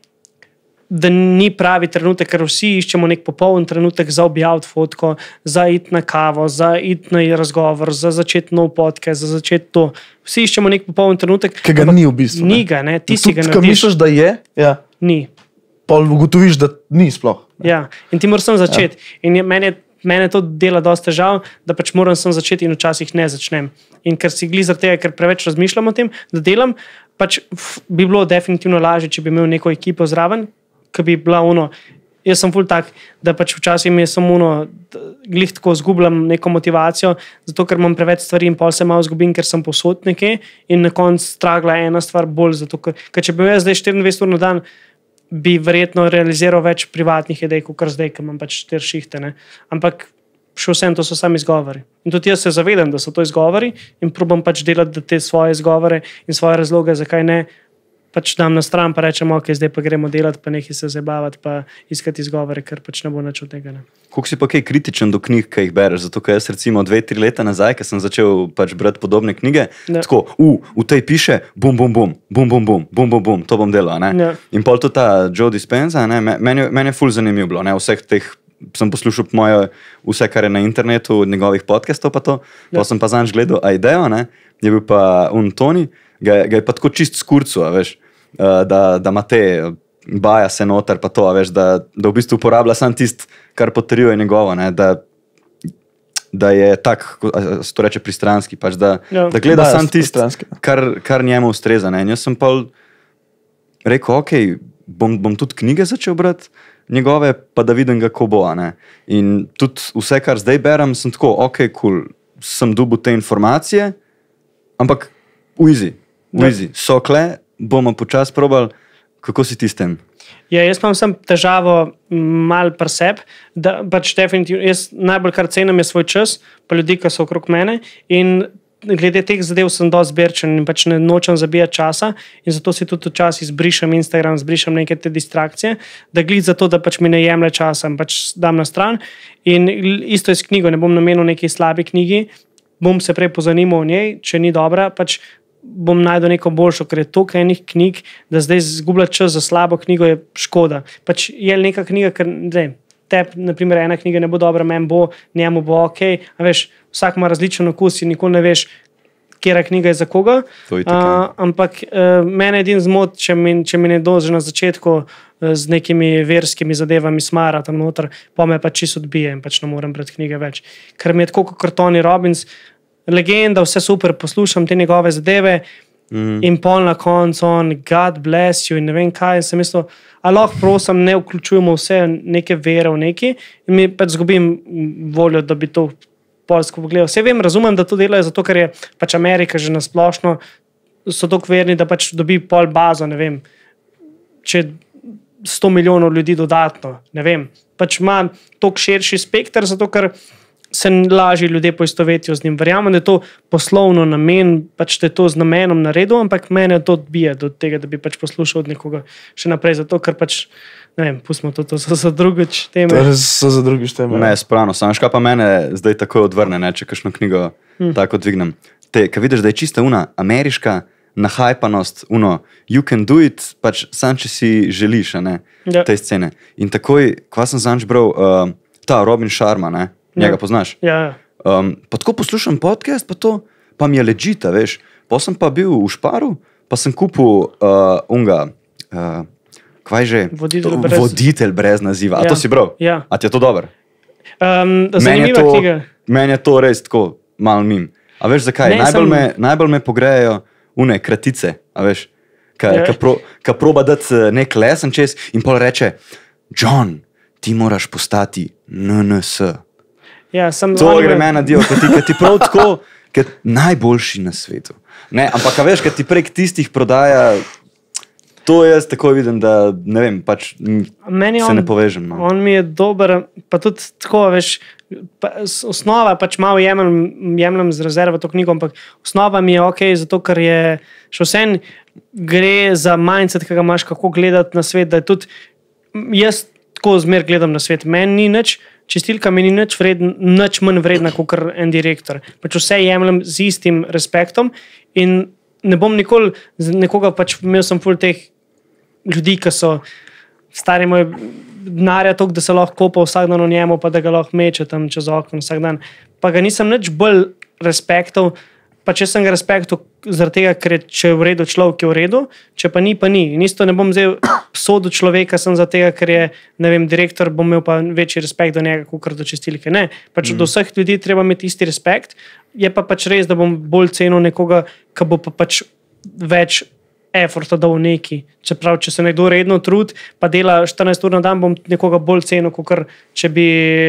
da ni pravi trenutek, ker vsi iščemo nek popoln trenutek za objaviti fotko, za iti na kavo, za iti na razgovor, za začeti nov podcast, za začeti to. Vsi iščemo nek popoln trenutek. Ki ga ni v bistvu. Ni ga, ne, ti si ga Ko narediš. misliš, da je, ja, Ni. pol ugotoviš, da ni sploh. Ja, in ti moram sem začeti. Ja. In je, mene, mene to dela dosti težav, da pač moram sem začeti in včasih ne začnem. In ker si glih zaradi tega, ker preveč razmišljam o tem, da delam, pač f, bi bilo definitivno lažje, če bi imel neko ekipo zraven, ki bi bila ono, jaz sem ful tak, da pač včasih mi je samo ono, glih tako zgubljam neko motivacijo, zato ker imam preveč stvari in pol se malo zgubim, ker sem posod nekje in na koncu stragla ena stvar bolj, zato ker, ker če bi jaz zdaj štiriindvajset ur na dan, bi verjetno realiziral več privatnih idej, kot kar zdaj, ker imam pač štiri šihte, ne. Ampak še vsem to so sami izgovori. In tudi jaz se zavedam, da so to izgovori in probam pač delati, da te svoje izgovore in svoje razloge, zakaj ne, pač dam na stran, pa rečem, ok, zdaj pa gremo delati, pa nekaj se zabavati, pa iskati izgovore, ker pač ne bo nič od tega. Ne. Koliko si pa kaj kritičen do knjig, ki jih bereš? Zato, ker jaz recimo dve, tri leta nazaj, ko sem začel pač brati podobne knjige, Ja. tako, u, v tej piše, bum, bum, bum, bum, bum, bum, bum, bum, bum, to bom delal, ne? Ja. In pol tudi ta Joe Dispenza, ne, me- meni, je- meni je ful zanimivo bilo, ne, vseh teh, sem poslušal moje, vse, kar je na internetu, od njegovih podcastov pa to, Ja. pa sem pa zanj gledal Aidejo, ne, je bil pa un Toni, ga, je- ga je pa tako čist skurcu, a veš, uh, da, da ima te, baja se noter, pa to, a veš, da, da v bistvu uporablja sam tist, kar potrjuje njegovo, ne, da, da je tak, kako- a se to reče pristranski, pač da, Ja. da gleda Da, sam tist, pristranski. kar, kar njemu ustreza. Ne. In jaz sem pa rekel, ok, bom, bom tudi knjige začel brati, njegove, pa da vidim, kako bo. a Ne. In tudi vse, kar zdaj berem, sem tako, ok, cool, sem dobil te informacije, ampak uizi, uizi, so kle, bomo počasi probali, kako si ti s tem. Ja, jaz imam sem težavo mal pri sebi, da pač definitivno, jaz najbolj kar cenim je svoj čas, pa ljudi, ki so okrog mene in glede teh zadev sem dosti zberčen in pač ne nočem zabijati časa in zato si tudi včasih zbrišem Instagram, zbrišem neke te distrakcije, da glih za to, da pač mi ne jemlje časa in pač dam na stran in isto je s knjigo, ne bom namenil neki slabi knjigi, bom se prej pozanimal o njej, če ni dobra, pač bom najdel neko boljšo, ker je toliko enih knjig, da zdaj zgubljati čas za slabo knjigo je škoda. Pač je neka knjiga, ker zdaj, tebi, naprimer, ena knjiga ne bo dobra, meni bo, njemu bo ok, a veš, vsak ima različen okus in nikoli ne veš, katera knjiga je za koga. To je tako, ja. Uh, ampak uh, mene edin zmot, če mi, če mi ne do že na začetku uh, z nekimi verskimi zadevami smara tam noter, pa me pač čisto odbije in pač ne morem brati knjige več. Ker mi je tako kot Tony Robbins, legenda, vse super, poslušam te njegove zadeve mm. in pol na koncu on, God bless you in ne vem kaj, in sem mislil, a lahko prosim, ne vključujemo vse neke vere v neki in mi pač zgubim voljo, da bi to polsko pogledal. Vse vem, razumem, da to delajo zato, ker je pač Amerika že nasplošno so toliko verni, da pač dobi pol bazo, ne vem, če sto milijonov ljudi dodatno, ne vem, pač ima toliko širši spekter, zato ker se lažje ljudje poistovetijo z njim. Verjamem, da je to poslovno namen, pač da je to z namenom naredil, ampak mene to odbija do tega, da bi pač poslušal od nekoga še naprej, zato ker pač, ne vem, pustimo to, to so za drugič To teme. je res so za drugi šteme. Ne, spravno, samo škapa mene zdaj takoj odvrne, ne, če kakšno knjigo hmm. tako dvignem. Te, ko vidiš, da je čista una ameriška nahajpanost, uno, you can do it, pač sam, če si želiš, a ne, Ja. te scene. In takoj, kva sem zanč bral, uh, ta Robin Sharma, ne, njega Ja. poznaš. Ja, Um, pa tako poslušam podcast, pa to, pa mi je ležita, veš. Pa sem pa bil v Šparu, pa sem kupil uh, unga, uh, kvaj že? Voditelj To- brez- Voditelj brez naziva. A Ja. to si bral? Ja. A ti je to dobro? um, Meni je zanimiva to, knjiga. meni je to res tako mal mim. A veš zakaj? Ne, Najbolj, sem- me, najbolj me pogrejajo une kratice, a veš, ka, Ja. ka, pro, ka proba dati eh, nek lesen čez in pol reče, John, ti moraš postati N N S. Ja, sem To on- gre meni na dio, ker ti, ker ti prav tako, ker najboljši na svetu. Ne, ampak a veš, ker ti prek tistih prodaja, to jaz tako vidim, da ne vem, pač m, Meni se on, ne povežem. No. On mi je dober, pa tudi tako, veš, pa, s- osnova pač malo jemljem, jemljem z rezervo to knjigo, ampak osnova mi je ok, zato ker je še vsem gre za mindset, ki ga imaš, kako gledati na svet, da je tudi jaz tako zmer gledam na svet. Meni ni nič, čistilka mi ni nič, vredn, nič manj vredna kot en direktor. Pač vse jemljem z istim respektom in ne bom nikoli z nekoga, pač imel sem ful teh ljudi, ki so stari moj denarja toliko, da se lahko kopa vsak dan o njemu, pa da ga lahko meče tam čez okno vsak dan. Pa ga nisem nič bolj respektov, pa če sem ga respektov zaradi tega, ker je, če je v redu človek, je v redu, če pa ni, pa ni. In isto ne bom zdaj sodil človeka, sem za tega, ker je, ne vem, direktor, bom imel pa večji respekt do njega, kot do čistilke. Ne, pač mm. do vseh ljudi treba imeti isti respekt, je pa pač res, da bom bolj cenil nekoga, ki bo pa pač več efforta dal v neki. Čeprav, če se nekdo redno trudi, pa dela štirinajst ur na dan, bom nekoga bolj cenil, kot če bi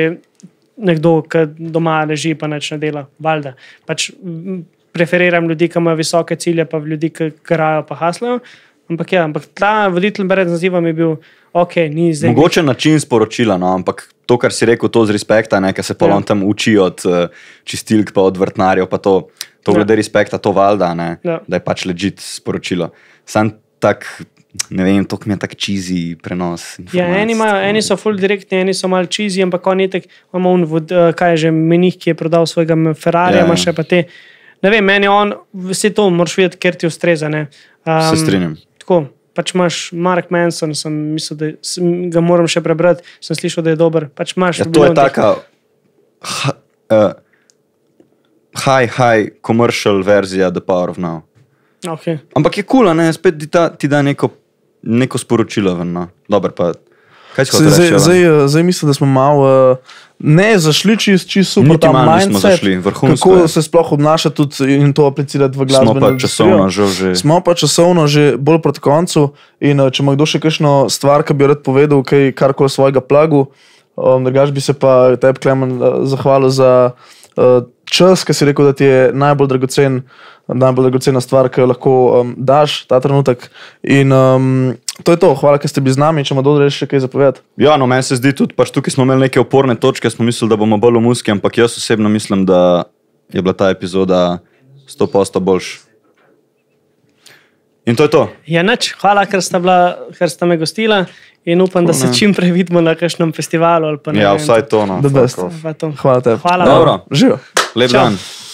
nekdo, ki doma leži, pa nič ne dela. Valjda. Pač m, preferiram ljudi, ki imajo visoke cilje, pa ljudi, ki grajo, pa haslajo. Ampak ja, ampak ta voditelj brez naziva mi je bil ok, ni zdaj. Mogoče način sporočila, no, ampak to, kar si rekel, to z respekta, ne, ker se polon Ja. tam uči od uh, čistilk, pa od vrtnarjev, pa to, to Ja. glede respekta, to valjda, ne, Ja. da je pač legit sporočilo. Sam tak, ne vem, to mi je tak cheesy prenos. Ja, eni, imajo, eni so full direktni, eni so mal cheesy, ampak on je tak, imamo un, vod, kaj je že, menih, ki je prodal svojega Ferrarija, Ja, ima ja. še pa te, ne vem, meni on, vse to moraš videti, ker ti ustreza, ne. Um, Se strinjam. Tako, pač imaš Mark Manson, sem mislil, da sem, ga moram še prebrati, sem slišal, da je dober, pač imaš... Ja, to je taka ha, uh, high, high commercial verzija The Power of Now. Okay. Ampak je kul, cool, ne, spet ti, ta, ti da neko, neko sporočilo ven, no. Dobar pa, kaj si hotel Zdaj, reči? zdaj, zdaj mislim, da smo malo uh, ne zašli čist, čist super, Niti ta malo nismo mindset, zašli, vrhunsko kako je. se sploh obnaša tudi in to aplicirati v glasbeno Smo pa industrijo. časovno žal že... Smo pa časovno že bolj proti koncu in uh, če ima kdo še kakšno stvar, ki bi rad povedal, kaj karkoli svojega plagu, um, drugač bi se pa tebi, Klemen, uh, zahvalil za uh, čas, ki si rekel, da ti je najbolj dragocen, najbolj dragocena stvar, ki jo lahko um, daš ta trenutek. In um, to je to, hvala, ker ste bili z nami, če ima dobro še kaj zapovedati. Ja, no, meni se zdi tudi, pač tukaj smo imeli neke oporne točke, smo mislili, da bomo bolj v muski, ampak jaz osebno mislim, da je bila ta epizoda sto posto boljša. In to je to. Ja, nič, hvala, ker sta, bila, ker sta me gostila in upam, da se ne. čim prej vidimo na kakšnem festivalu ali pa ne Ja, vem. vsaj to, no. The best. Fuck off. Pa to. Hvala tebi. Hvala. Dobro. Živijo. Lep Čau. dan.